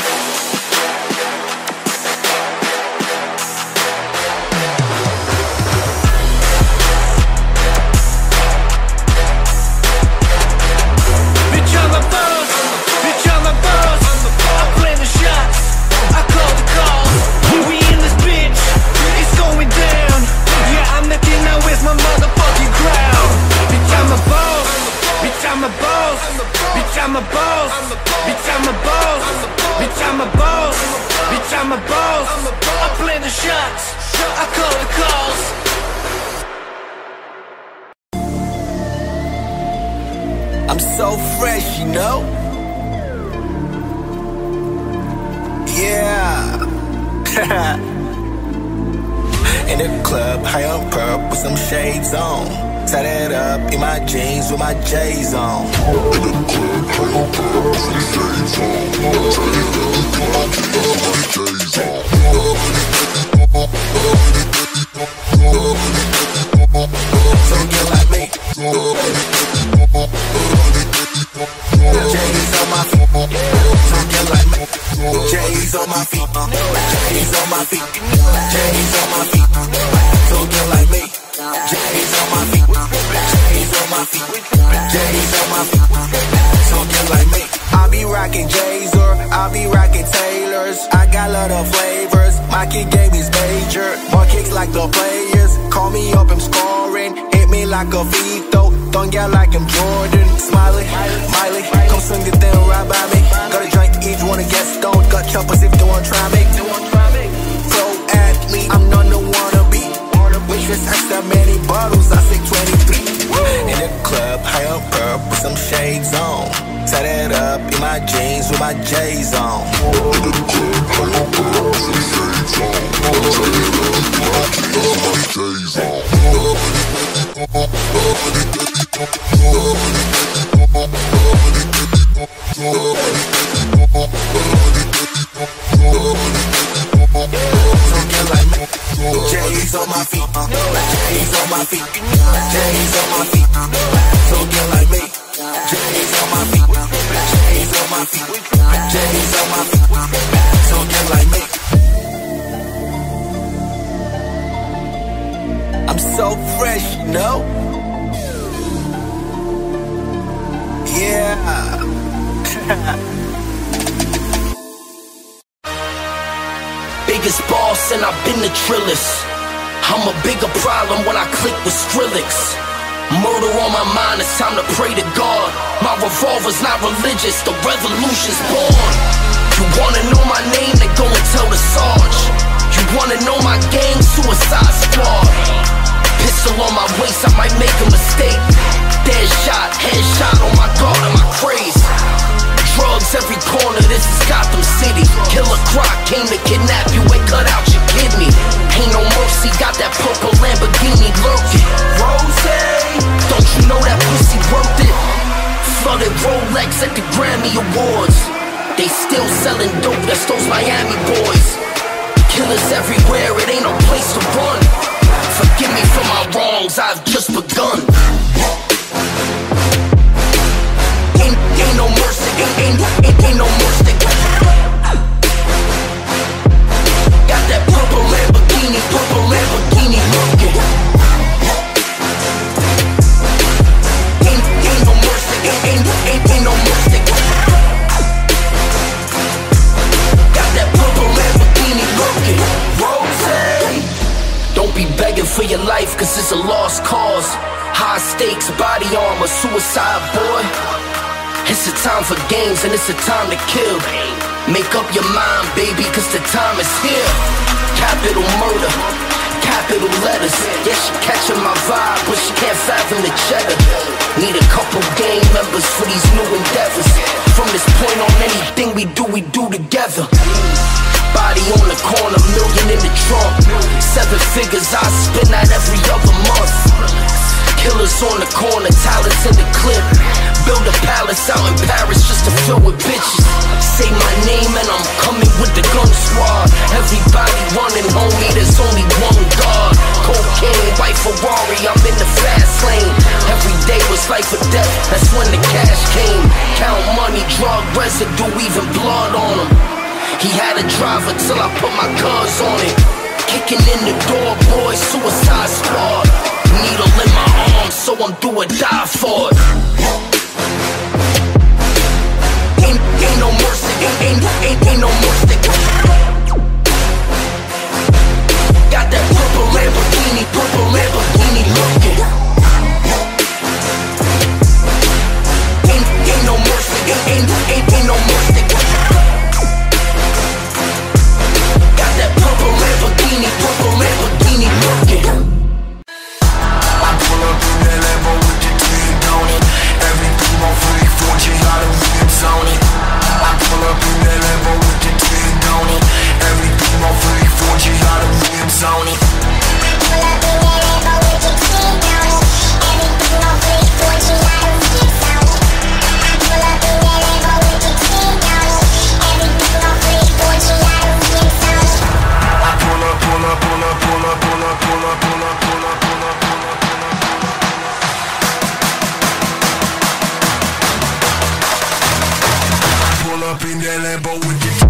Bitch, I'm a boss, bitch, I'm a boss. I play the shots, I call the calls. We in this bitch, it's going down. Yeah, I'm the king, now where's my motherfucking crowd? Bitch, I'm a boss, bitch, I'm a boss, bitch, I'm a boss, bitch, I'm I'm a boss. I plan the shots. I call the calls. I'm so fresh, you know? Yeah. In the club, high on perp with some shades on. Tie that up in my jeans with my J's on. In the club, high on perp with some shades on. Tie that up in my J's on. So get like me. J's on my feet. So get like me. J's on my feet. J's on my feet. J's on my feet. So get like me. J's on my feet. J's on my feet. J's on my feet. So get like me. I be rocking J's or I be rocking Taylors. I got a lot of flavors. My kick game is major. More kicks like the players. Call me up, I'm scoring. Hit me like a Vito. Don't get like I'm Jordan. Smiley, Miley, come swing the thing right by me. Got a drink, each wanna get stoned. Got choppers if they wanna try me. Pro athlete, I'm none to wanna be. Waitress asked that many bottles, I say twenty-three. In the club, high on perp with some shades on. Tie that up in my jeans with my J's on. In the club, high on perp with some shades on. Tie that up with my J's on. J's on my feet, J's on my feet, J's on my feet. So get like me. J's on my feet, J's on my feet, J's on my feet. So get like me. I'm so fresh, you know? Yeah. Biggest boss and I've been the trillest. I'm a bigger problem when I click with Skrillex. Murder on my mind, it's time to pray to God. My revolver's not religious, the revolution's born. You wanna know my name, then go and tell the Sarge. You wanna know my gang, Suicide Squad. Pistol on my waist, I might make a mistake. Dead shot, headshot on my guard and my craze. Drugs every corner, this is Gotham City. Killer Croc came to kidnap you and cut out your kidney. Ain't no mercy, got that purple Lamborghini lurking. Rose, don't you know that pussy worth it? Flooded Rolex at the Grammy Awards. They still selling dope, that's those Miami boys. Killers everywhere, it ain't no place to run. Forgive me for my wrongs, I've just begun. Ain't, ain't no mercy, ain't, ain't, ain't, ain't no mercy. Got that purple Lamborghini, purple Lamborghini looking. Ain't, ain't no mercy, ain't, ain't, ain't, ain't no mercy. Got that purple Lamborghini looking. Rose, don't be begging for your life, cause it's a lost cause. High stakes, body armor, suicide boy. It's a time for games and it's a time to kill. Make up your mind, baby, cause the time is here. Capital murder, capital letters. Yeah, she catching my vibe, but she can't fathom the cheddar. Need a couple gang members for these new endeavors. From this point on, anything we do, we do together. Body on the corner, million in the trunk. Seven figures, I spend that every other month. Killers on the corner, talents in the clip. Build a palace out in Paris just to fill with bitches. Say my name and I'm coming with the gun squad. Everybody running, homie, there's only one guard. Cocaine, white Ferrari, I'm in the fast lane. Every day was life or death, that's when the cash came. Count money, drug residue, even blood on him. He had a driver till I put my cuz on it. Kicking in the door, boy, Suicide Squad. Needle in my arm, so I'm do or die for it. Ain't, ain't no mercy, ain't, ain't, ain't, ain't no mercy. Got that purple Lamborghini, purple Lamborghini looking. Ain't, ain't no mercy, ain't, ain't, ain't, ain't no mercy. up in that Lambo with the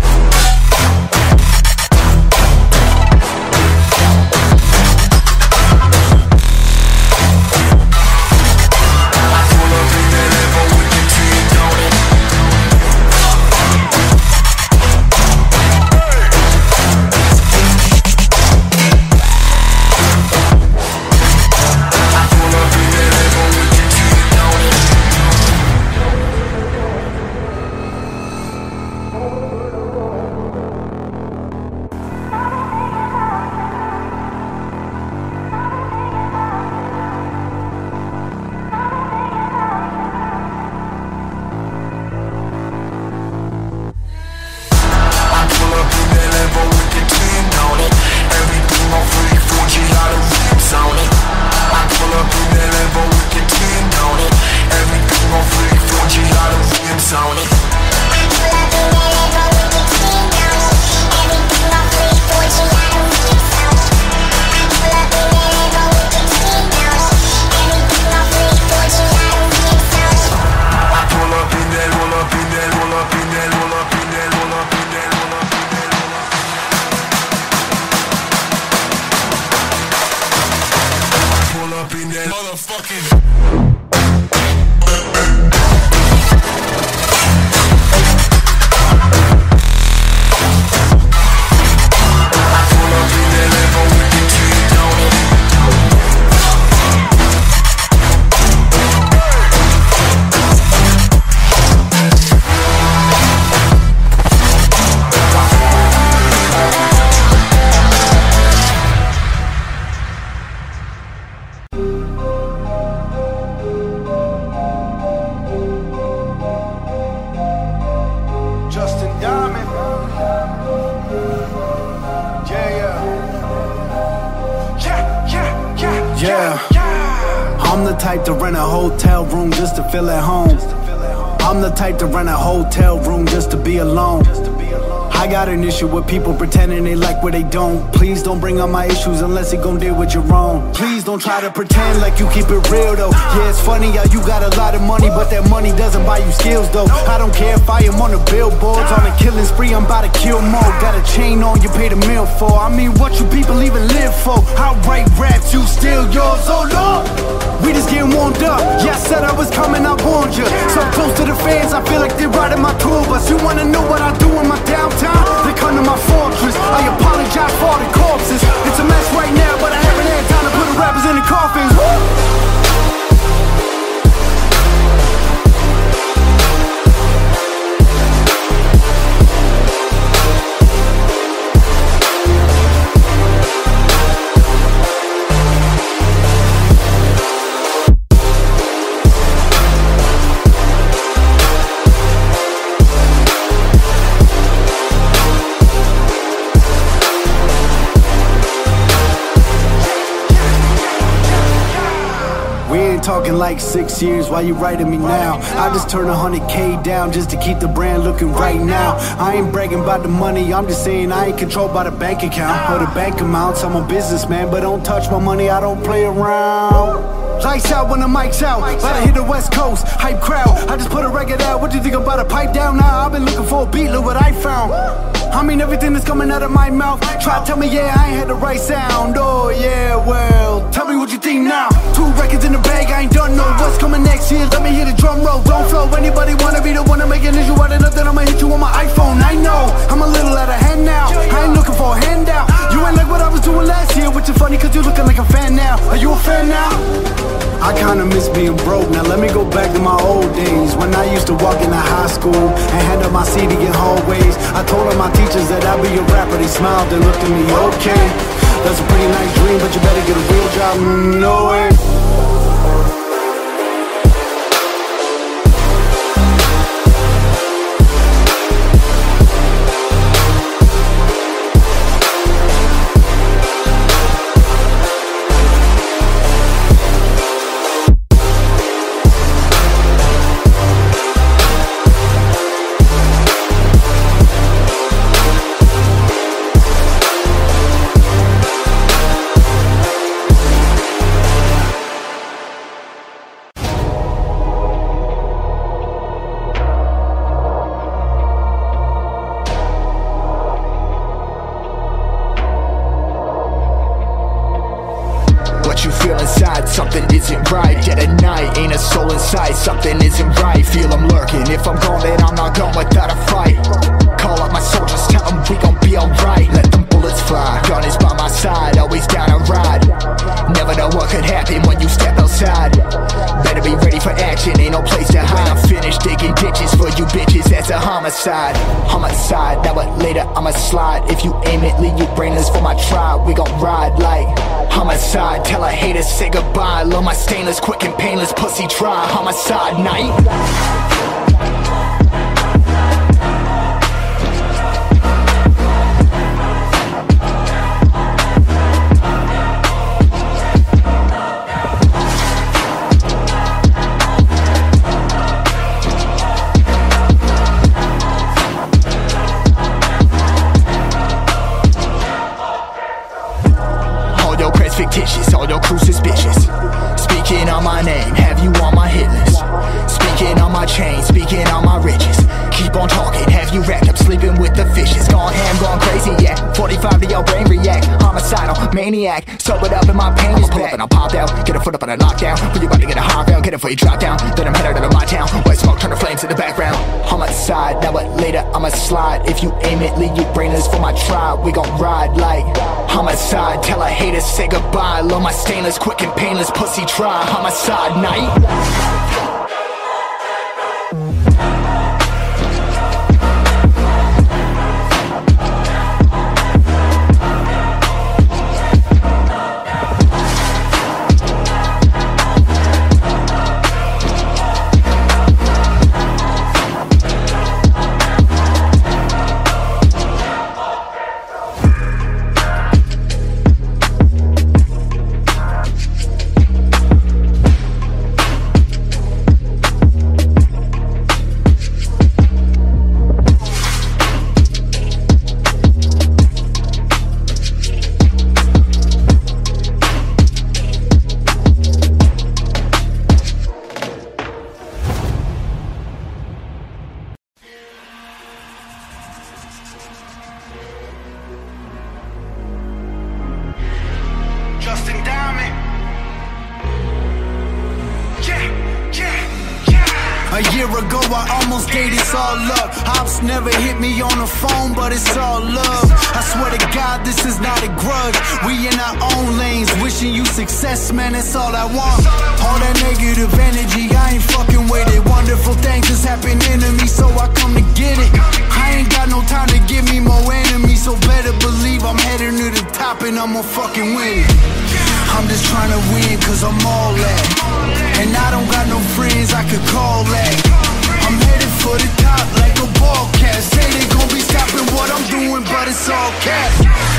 type to rent a hotel room just to feel at home. I'm the type to rent a hotel room just to be alone. I got an issue with people pretending they like what they don't. Please don't bring up my issues unless you gon' deal with your own. Please don't try to pretend like you keep it real though. Yeah, it's funny how you got a lot of money, but that money doesn't buy you skills though. I don't care if I am on the billboards, on a killing spree, I'm about to kill more. Got a chain on, you paid a meal for. I mean, what you people even live for? I write raps, you steal yours, oh Lord. We just getting warmed up. Yeah, I said I was coming, I warned you. So close to the fans, I feel like they're riding my tour bus. You wanna know what I do in my downtime? They come to my fortress. I apologize for all the corpses. It's a mess right now, but I haven't had time to put the rappers in the coffins. Woo! Talking like six years, why you writing me now? I just turned a hundred K down just to keep the brand looking right now. I ain't bragging about the money, I'm just saying I ain't controlled by the bank account or the bank amounts. I'm a businessman, but don't touch my money, I don't play around. Lights out when the mic's out, but I hit the West Coast, hype crowd. I just put a record out, what you think about a pipe down now? I've been looking for a beat, look what I found. I mean everything that's coming out of my mouth. Try to tell me, yeah, I ain't had the right sound. Oh yeah, well, tell me what you think now. Two records in the bag, I ain't done no. What's coming next year? Let me hear the drum roll. Don't flow, anybody wanna be the one to make an issue out of nothing? I'ma hit you on my iPhone. I know, I'm a little out of hand now. I ain't looking for a handout. You ain't like what I was doing last year, which is funny cause you looking like a fan now. Are you a fan now? I kinda miss being broke, now let me go back to my old days when I used to walk into high school and hand up my C D in hallways. I told all my teachers that I'd be a rapper, they smiled and looked at me, okay. That's a pretty nice dream, but you better get a real job, mm, no way. feel inside something isn't right. Dead at night, ain't a soul inside, something isn't right. Feel I'm lurking, if I'm gone then I'm not gone without a fight. Call up my soldiers, tell them we gon' be alright. Let them bullets fly, gun is by my side, always down to ride. Never know what could happen when you step outside. Better be ready for action, ain't no place to hide. I'm finished digging ditches for you bitches, that's a homicide. Homicide, now what later I'ma slide. If you aim it, leave you brainless for my tribe. We gon' ride like homicide. Tell a hater say goodbye. Love my stainless, quick and painless, pussy dry. Homicide night. Fictitious, all your crew suspicious. Speaking on my name, have you on my hit list. Speaking on my chain, speaking on my riches. Keep on talking, have you racked up sleeping with the fishes. Gone ham, gone crazy, yeah. forty-five to your brain react. Homicidal, maniac, sobered up and my pain is back. Pull up and I'll pop out, get a foot up on a lockdown. When you about to get a hard round, get it before you drop down. Then I'm headed out of my town, white smoke turn the flames in the background. Homicide, now what later I'ma slide. If you aim it, leave you brainless for my tribe. We gon' ride like homicide. Tell a hater say goodbye. Love my stainless, quick and painless, pussy try. Homicide night. Justin Diamond. Yeah, yeah, yeah. A year ago I almost gave this all up. Ops never hit me on the phone, but it's all love. I swear to God, this is not a grudge. We in our own lanes, wishing you success, man, that's all I want. All that negative energy, I ain't fucking with it. Wonderful things is happening to me, so I come to get it. I ain't got no time to give me more enemies, so better believe I'm heading to the top and I'ma fucking win it. I'm just trying to win cause I'm all that. And I don't got no friends I could call that. I'm headed for the top like a ball cat. Say they gon' be stopping what I'm doing, but it's all cap.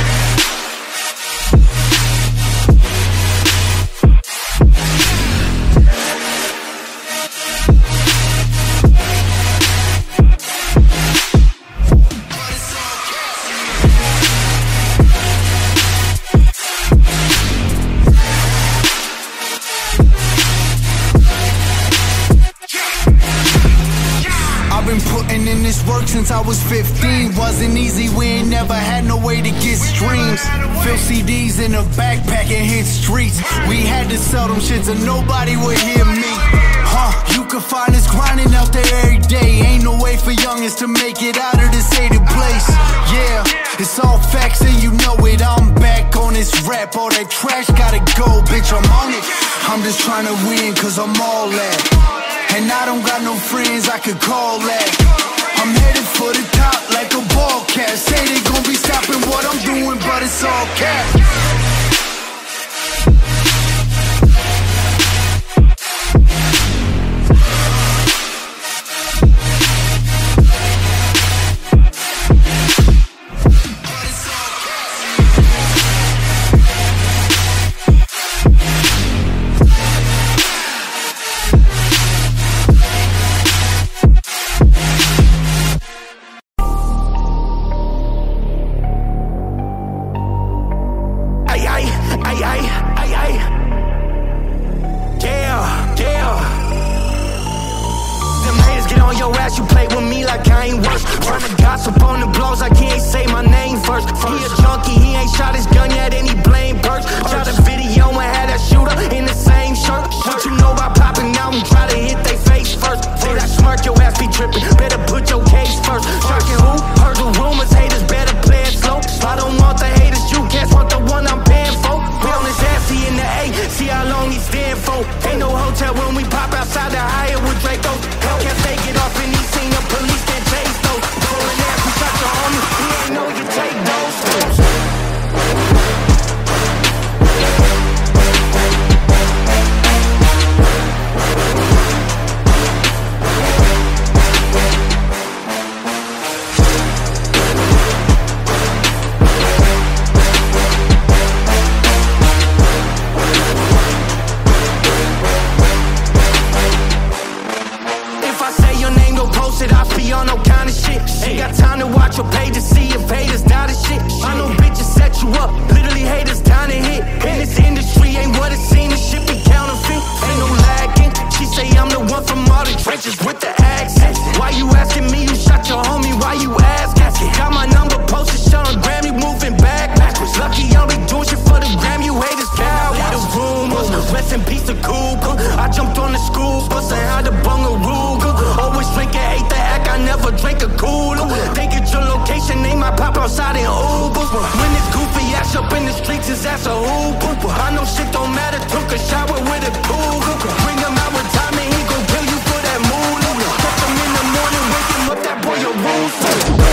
In this work since I was fifteen. Wasn't easy, we ain't never had no way to get streams. Fill C Ds in a backpack and hit streets. We had to sell them shit so nobody would hear me. Huh, you can find us grinding out there every day. Ain't no way for youngins to make it out of this hated place. Yeah, it's all facts and you know it. I'm back on this rap, all that trash gotta go, bitch, I'm on it. I'm just trying to win cause I'm all that. And I don't got no friends I could call that. I'm headed for the top like a ball cat. Say they gon' be stopping what I'm doing, but it's all cap. tryna gossip on the blows like he ain't say my name first. He a junkie, he ain't shot his gun yet and he blame Perks. Shot a video and had that shooter in the same shirt. What you know about popping out and try to hit they face first? Say that smart, your ass be tripping, better put your case first. Shocking who? Heard the rumors, haters better play it slow. I don't want the haters, you guess want the one I'm paying for. Put on his ass, he in the A, see how long he stand for. Ain't no hotel when we pop outside the Hyatt with Draco. Hellcats take it off and he seen the police can't chase those. Pulling ass, we shot your homie, he ain't know you take those. I be on no kind of shit. Ain't got time to watch your page to see if haters die to shit. I know bitches set you up, literally haters down to hit. In this industry ain't what it seems, this shit be counterfeit. Ain't no lagging, she say I'm the one from all the trenches with the accent. Why you asking me, you shot your homie, why you asking? Got my number posted, shot on Grammy, moving back backwards. Lucky I be doing shit for the gram, you haters cow. The rumors, rest in peace to Cougar. I jumped on the school bus and had to bung a Ruger. Always drinking, hate the act, I never drink a cooler. They get your location, they might pop outside in Uber. When this goofy ass up in the streets, his ass a hooper. I know shit don't matter, took a shower with a cougar. Bring him out with time and he gon' kill you for that moolah. Catch him in the morning, wake him up, that boy a rooster.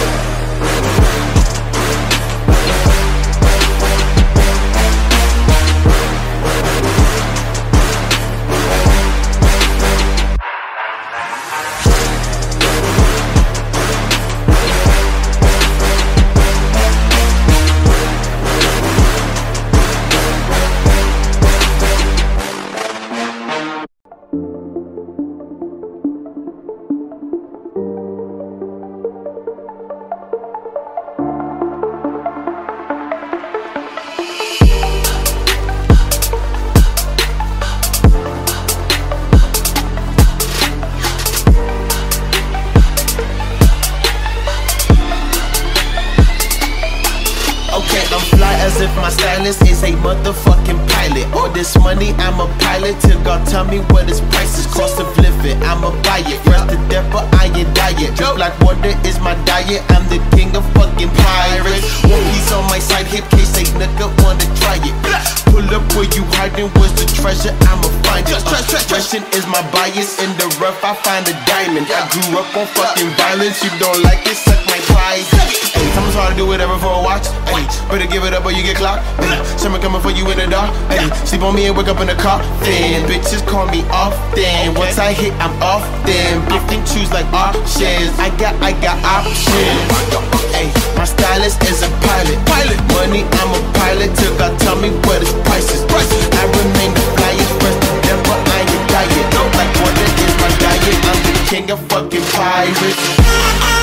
As if my stylist is a motherfucking pilot. All this money, I'm a pilot. Till God tell me what his price is, cost of living. I'ma buy it. Fresh to death, but I ain't diet. Drip like water is my diet. I'm the king of fucking pirates. One piece on my side hip case, a nigga wanna try it. Pull up where you hiding, where's the treasure? I'ma find it. Expression is my bias. In the rough, I find a diamond. I grew up on fucking violence. You don't like it, suck my pride. Hey, someone's hard to do whatever for a watch. Hey, better give it up or you get clocked. Hey, someone coming for you in the dark. Hey, sleep on me and wake up in the car. Then bitches call me often. Once I hit, I'm off. Then fifteen choose like options. I got, I got options. Hey, my stylist is a pilot. Pilot money, I'm a pilot. Till God tell me what his price is. I remain the flyest, first to death, but I ain't diet. Don't like water is my diet. I'm the king of fucking pirates.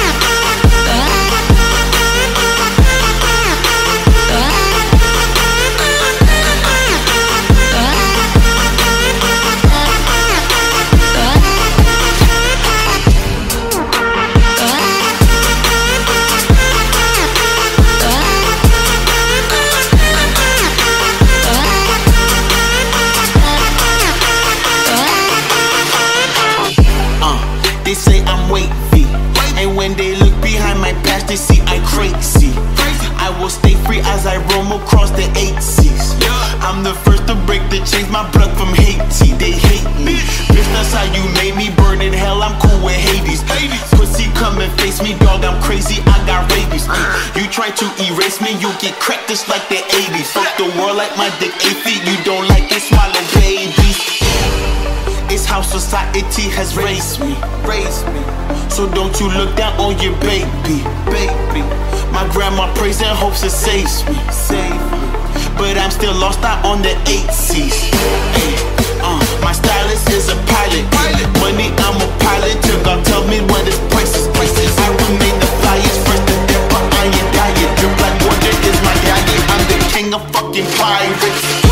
They say I'm wavy, and when they look behind my past, they see I crazy. I will stay free as I roam across the eight seas. I'm the first to break the chains, my blood from Haiti. They hate me, bitch, that's how you made me. Burn in hell, I'm cool with Hades. Pussy come and face me, dog, I'm crazy, I got rabies. You try to erase me, you get cracked just like the eighties. Fuck the world like my dick eight feet, you don't like it, swallow babies. It's how society has raised me, raised me. So don't you look down on your baby, baby. My grandma prays and hopes it saves me, save me. But I'm still lost out on the eight C's. Hey, uh, my stylist is a pilot. Pilot money, I'm a pilot. Till God tell me what his price is. I remain the flyest, first to death, but I ain't diet. Drip like water is my diet. I'm the king of fucking pirates.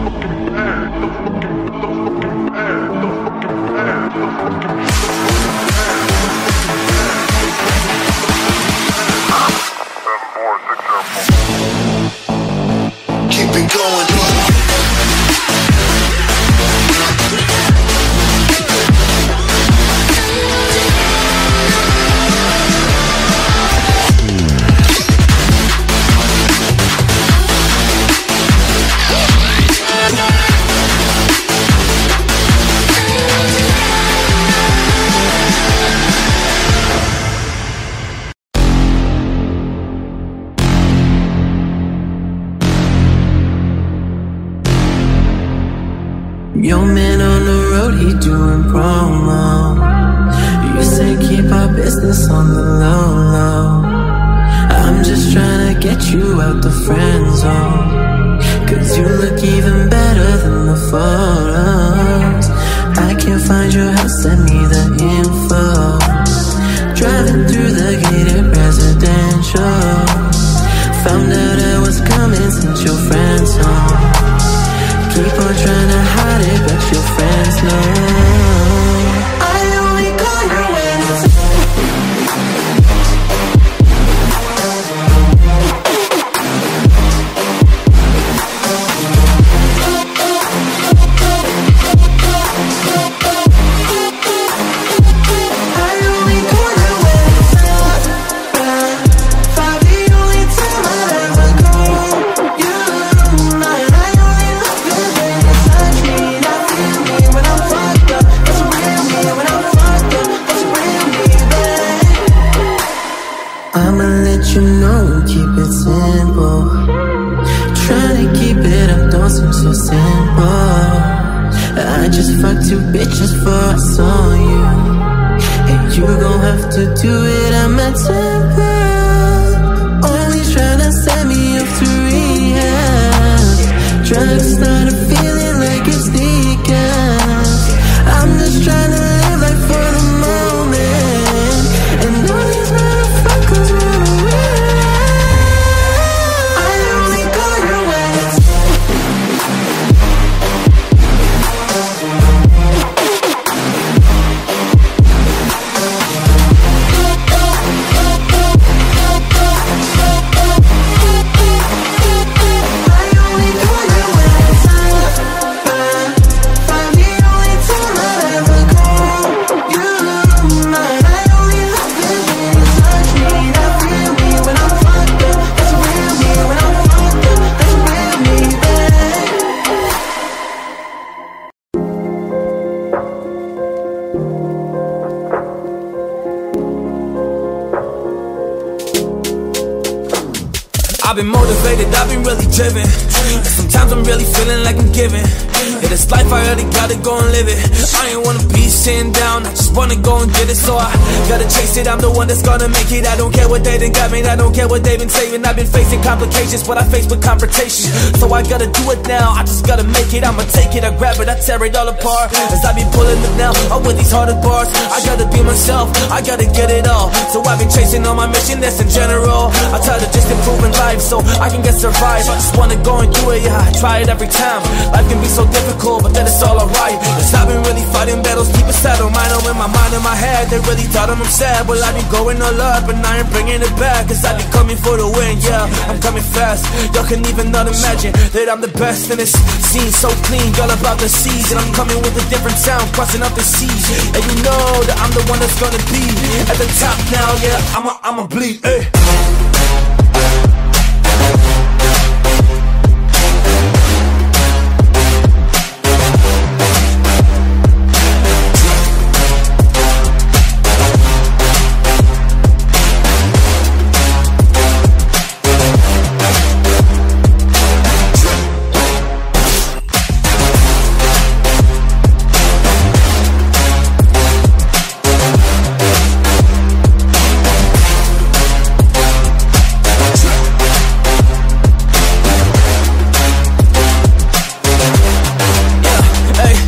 Keep it going. Yo, man on the road, he doing promo. You say keep our business on the low, low. I'm just trying to get you out the friend zone, cause you look even better than the photos. I can't find your house, send me the info. Driving through the gated residential, found out I was coming since your friend's home. Keep on trying to hide it, but your friends know. I only call you when it's I only call you when it's not bad. Five the only time I'd ever call you mine. I only love you when you touch me. Not feel me when I'm fucked up. That's real me when I'm fucked up. That's real me, babe. I'ma let you know and keep it simple. Trying to keep it up don't seem so simple. I just fucked two bitches before I saw you, and you gon' have to do it at my tempo. Only tryna send me up to rehab. Drugs started feeling like it's decaf. I'm just tryna live life for the moment, and all these motherfuckers run away. I only call you when it's I've been motivated, I've been really driven, and sometimes I'm really feeling like I'm giving. Yeah, this life I already gotta go and live it. I ain't wanna be sitting down, I just wanna go and get it. So I gotta chase it, I'm the one that's gonna make it. I don't care what they done got me, I don't care what they've been saving. I've been facing complications, but I faced with confrontation. So I gotta do it now, I just gotta make it. I'ma take it, I grab it, I tear it all apart. As I be pulling it now, up with these hardest bars. I gotta be myself, I gotta get it all. So I've been chasing on my mission, that's in general. I try to just improve in life so I can get survive. I just wanna go and do it, yeah, I try it every time. Life can be so difficult, but then it's all alright. Cause I've been really fighting battles deep inside of mine. Oh, in my mind and my head, they really thought I'm sad. Well, I be going all up and I ain't bringing it back. Cause I be coming for the win, yeah, I'm coming fast. Y'all can even not imagine that I'm the best in this scene. So clean, y'all about the seas. And I'm coming with a different sound, crossing up the seas. And you know that I'm the one that's gonna be at the top now, yeah, I'ma, I'ma bleed, ayy.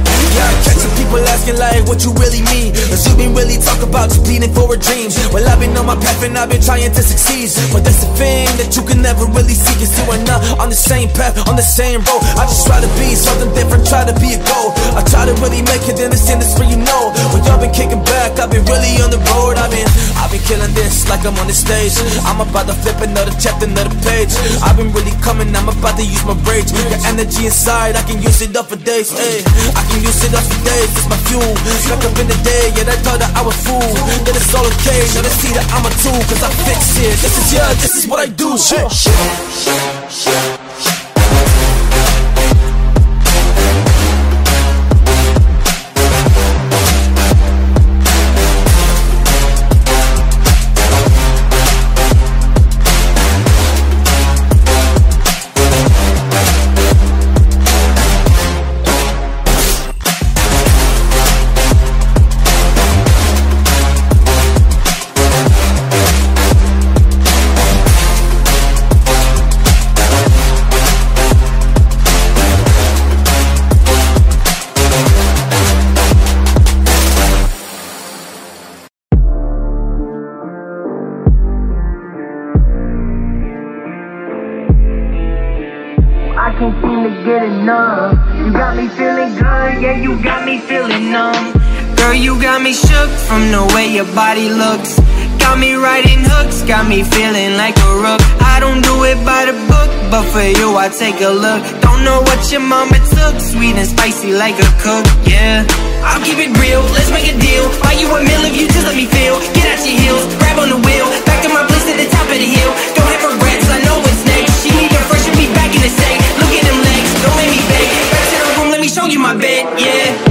Like what you really mean, cause you been really talk about just beating for a dream. Well, I've been on my path and I've been trying to succeed. But that's the thing that you can never really see, cause you and I on the same path, on the same road. I just try to be something different, try to be a goal. I try to really make it in this industry, you know. When y'all been kicking back, I've been really on the road. I've been, I've been killing this like I'm on the stage. I'm about to flip another chapter, another page. I've been really coming, I'm about to use my rage. The energy inside, I can use it up for days, ayy. I can use it up for days, it's my fuel. Stuck up in the day, yeah, I thought that I was fool. That it's all okay, now they see that I'm a tool. Cause I fix it, this is, yeah, this is what I do. Shit, shit, shit, shit. can't seem to get enough. You got me feeling good, yeah, you got me feeling numb. Girl, you got me shook from the way your body looks. Got me riding hooks, got me feeling like a rook. I don't do it by the book, but for you I take a look. Don't know what your mama took, sweet and spicy like a cook, yeah. I'll keep it real, let's make a deal. Buy you a meal if you just let me feel. Get out your heels, grab on the wheel. Back to my place at the top of the hill. Don't have regrets, I know what's next. She need to freshen me back in the sack. Look at them legs, don't make me beg. Back to the room, let me show you my bed, yeah.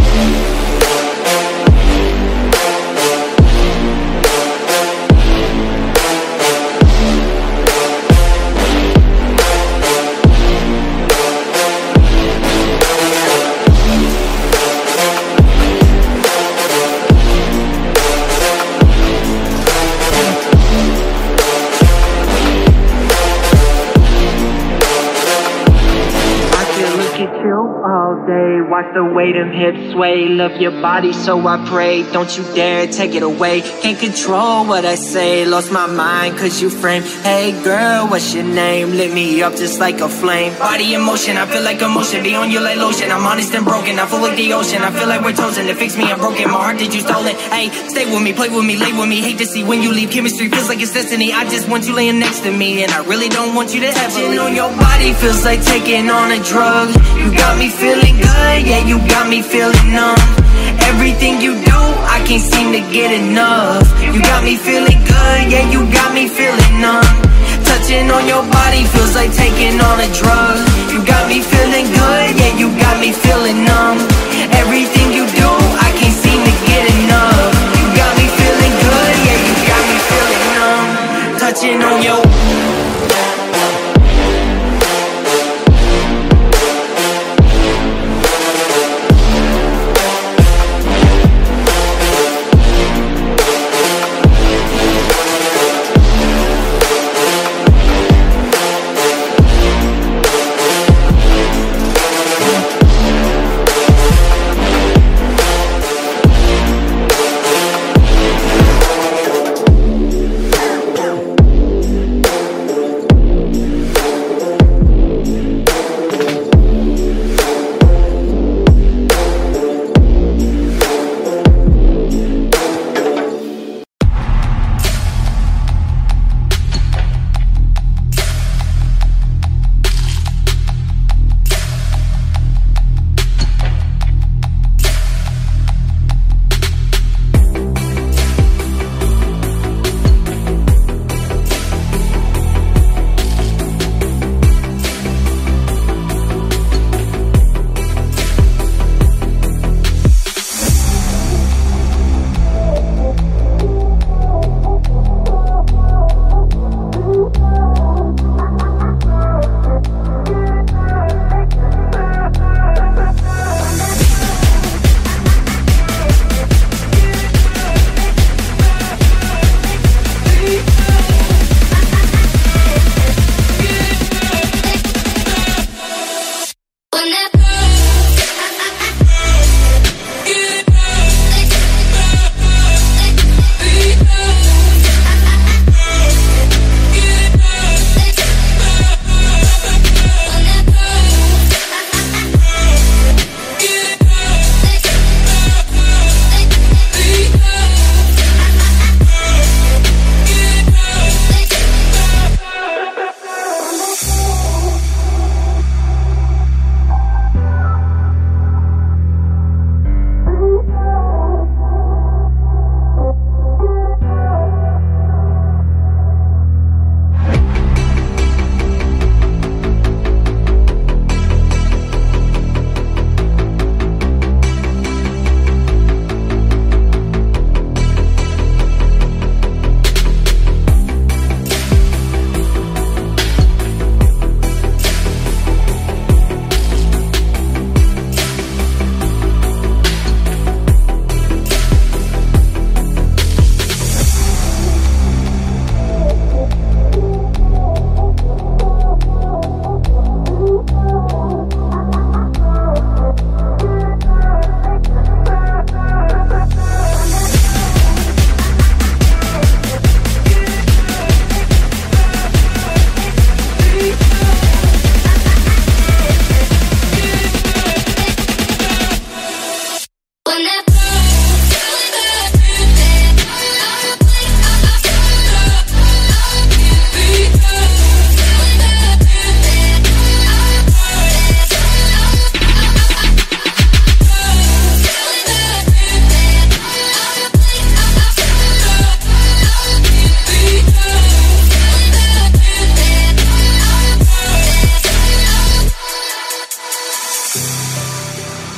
Watch the way them hips sway. Love your body, so I pray. Don't you dare take it away. Can't control what I say. Lost my mind, cause you frame. Hey girl, what's your name? Lit me up just like a flame. Body in motion, I feel like emotion. Be on you like lotion. I'm honest and broken, I feel like the ocean. I feel like we're toasting. To fix me, I'm broken. My heart, did you stole it? Hey, stay with me, play with me, lay with me. Hate to see when you leave. Chemistry feels like it's destiny. I just want you laying next to me, and I really don't want you to ever leave. Touching on your body feels like taking on a drug. You got me feeling good, yeah, you got me feeling numb. Everything you do, I can't seem to get enough. You got me feeling good, yeah, you got me feeling numb. Touching on your body feels like taking on a drug. You got me feeling good, yeah, you got me feeling numb. Everything you do, I can't seem to get enough. You got me feeling good, yeah, you got me feeling numb. Touching on your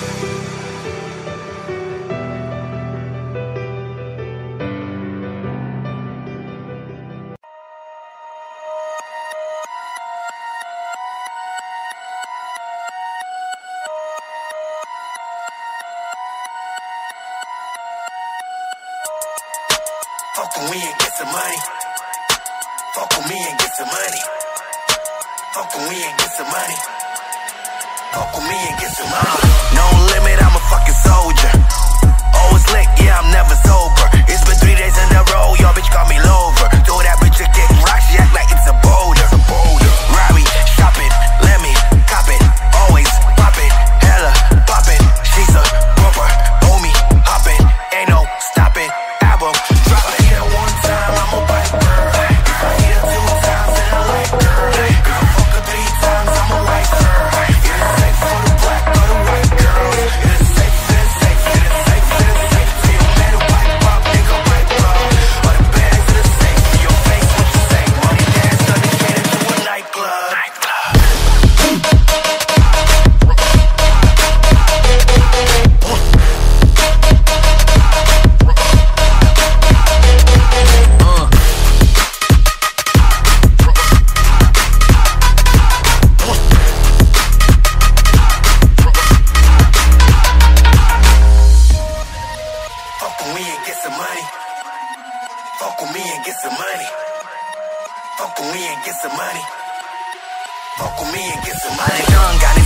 Fuck with me and get some money. Fuck with me and get some money. Fuck with me and get some money. Fuck with me and get some money. No limit, I'm a fucking soldier. Always lit, yeah, I'm never sober. It's been three days in a row, your bitch call me Lover. Throw that bitch a kick rock, she act like it's a boulder. Rari, shop it, let me cop it. Always pop it, hella pop it. She's a rubber, hold me, hop it. Ain't no stopping, album, drop it. Hit her one time, I'm a bite girl. If I hit her two times, then I like girl. If I fuck her three times, I'm a like girl. It is safe for the black or the white girl. It is safe, it is safe, it is safe, it is safe. So you better wipe up, nigga, wipe up. All the bags in the safe, in your face, what you say? Money dance, turn this shit into a nightclub. Fuck with me and get some money. Fuck with me and get some money. Fuck with me and get some money. Fuck with me and get some money. Young, got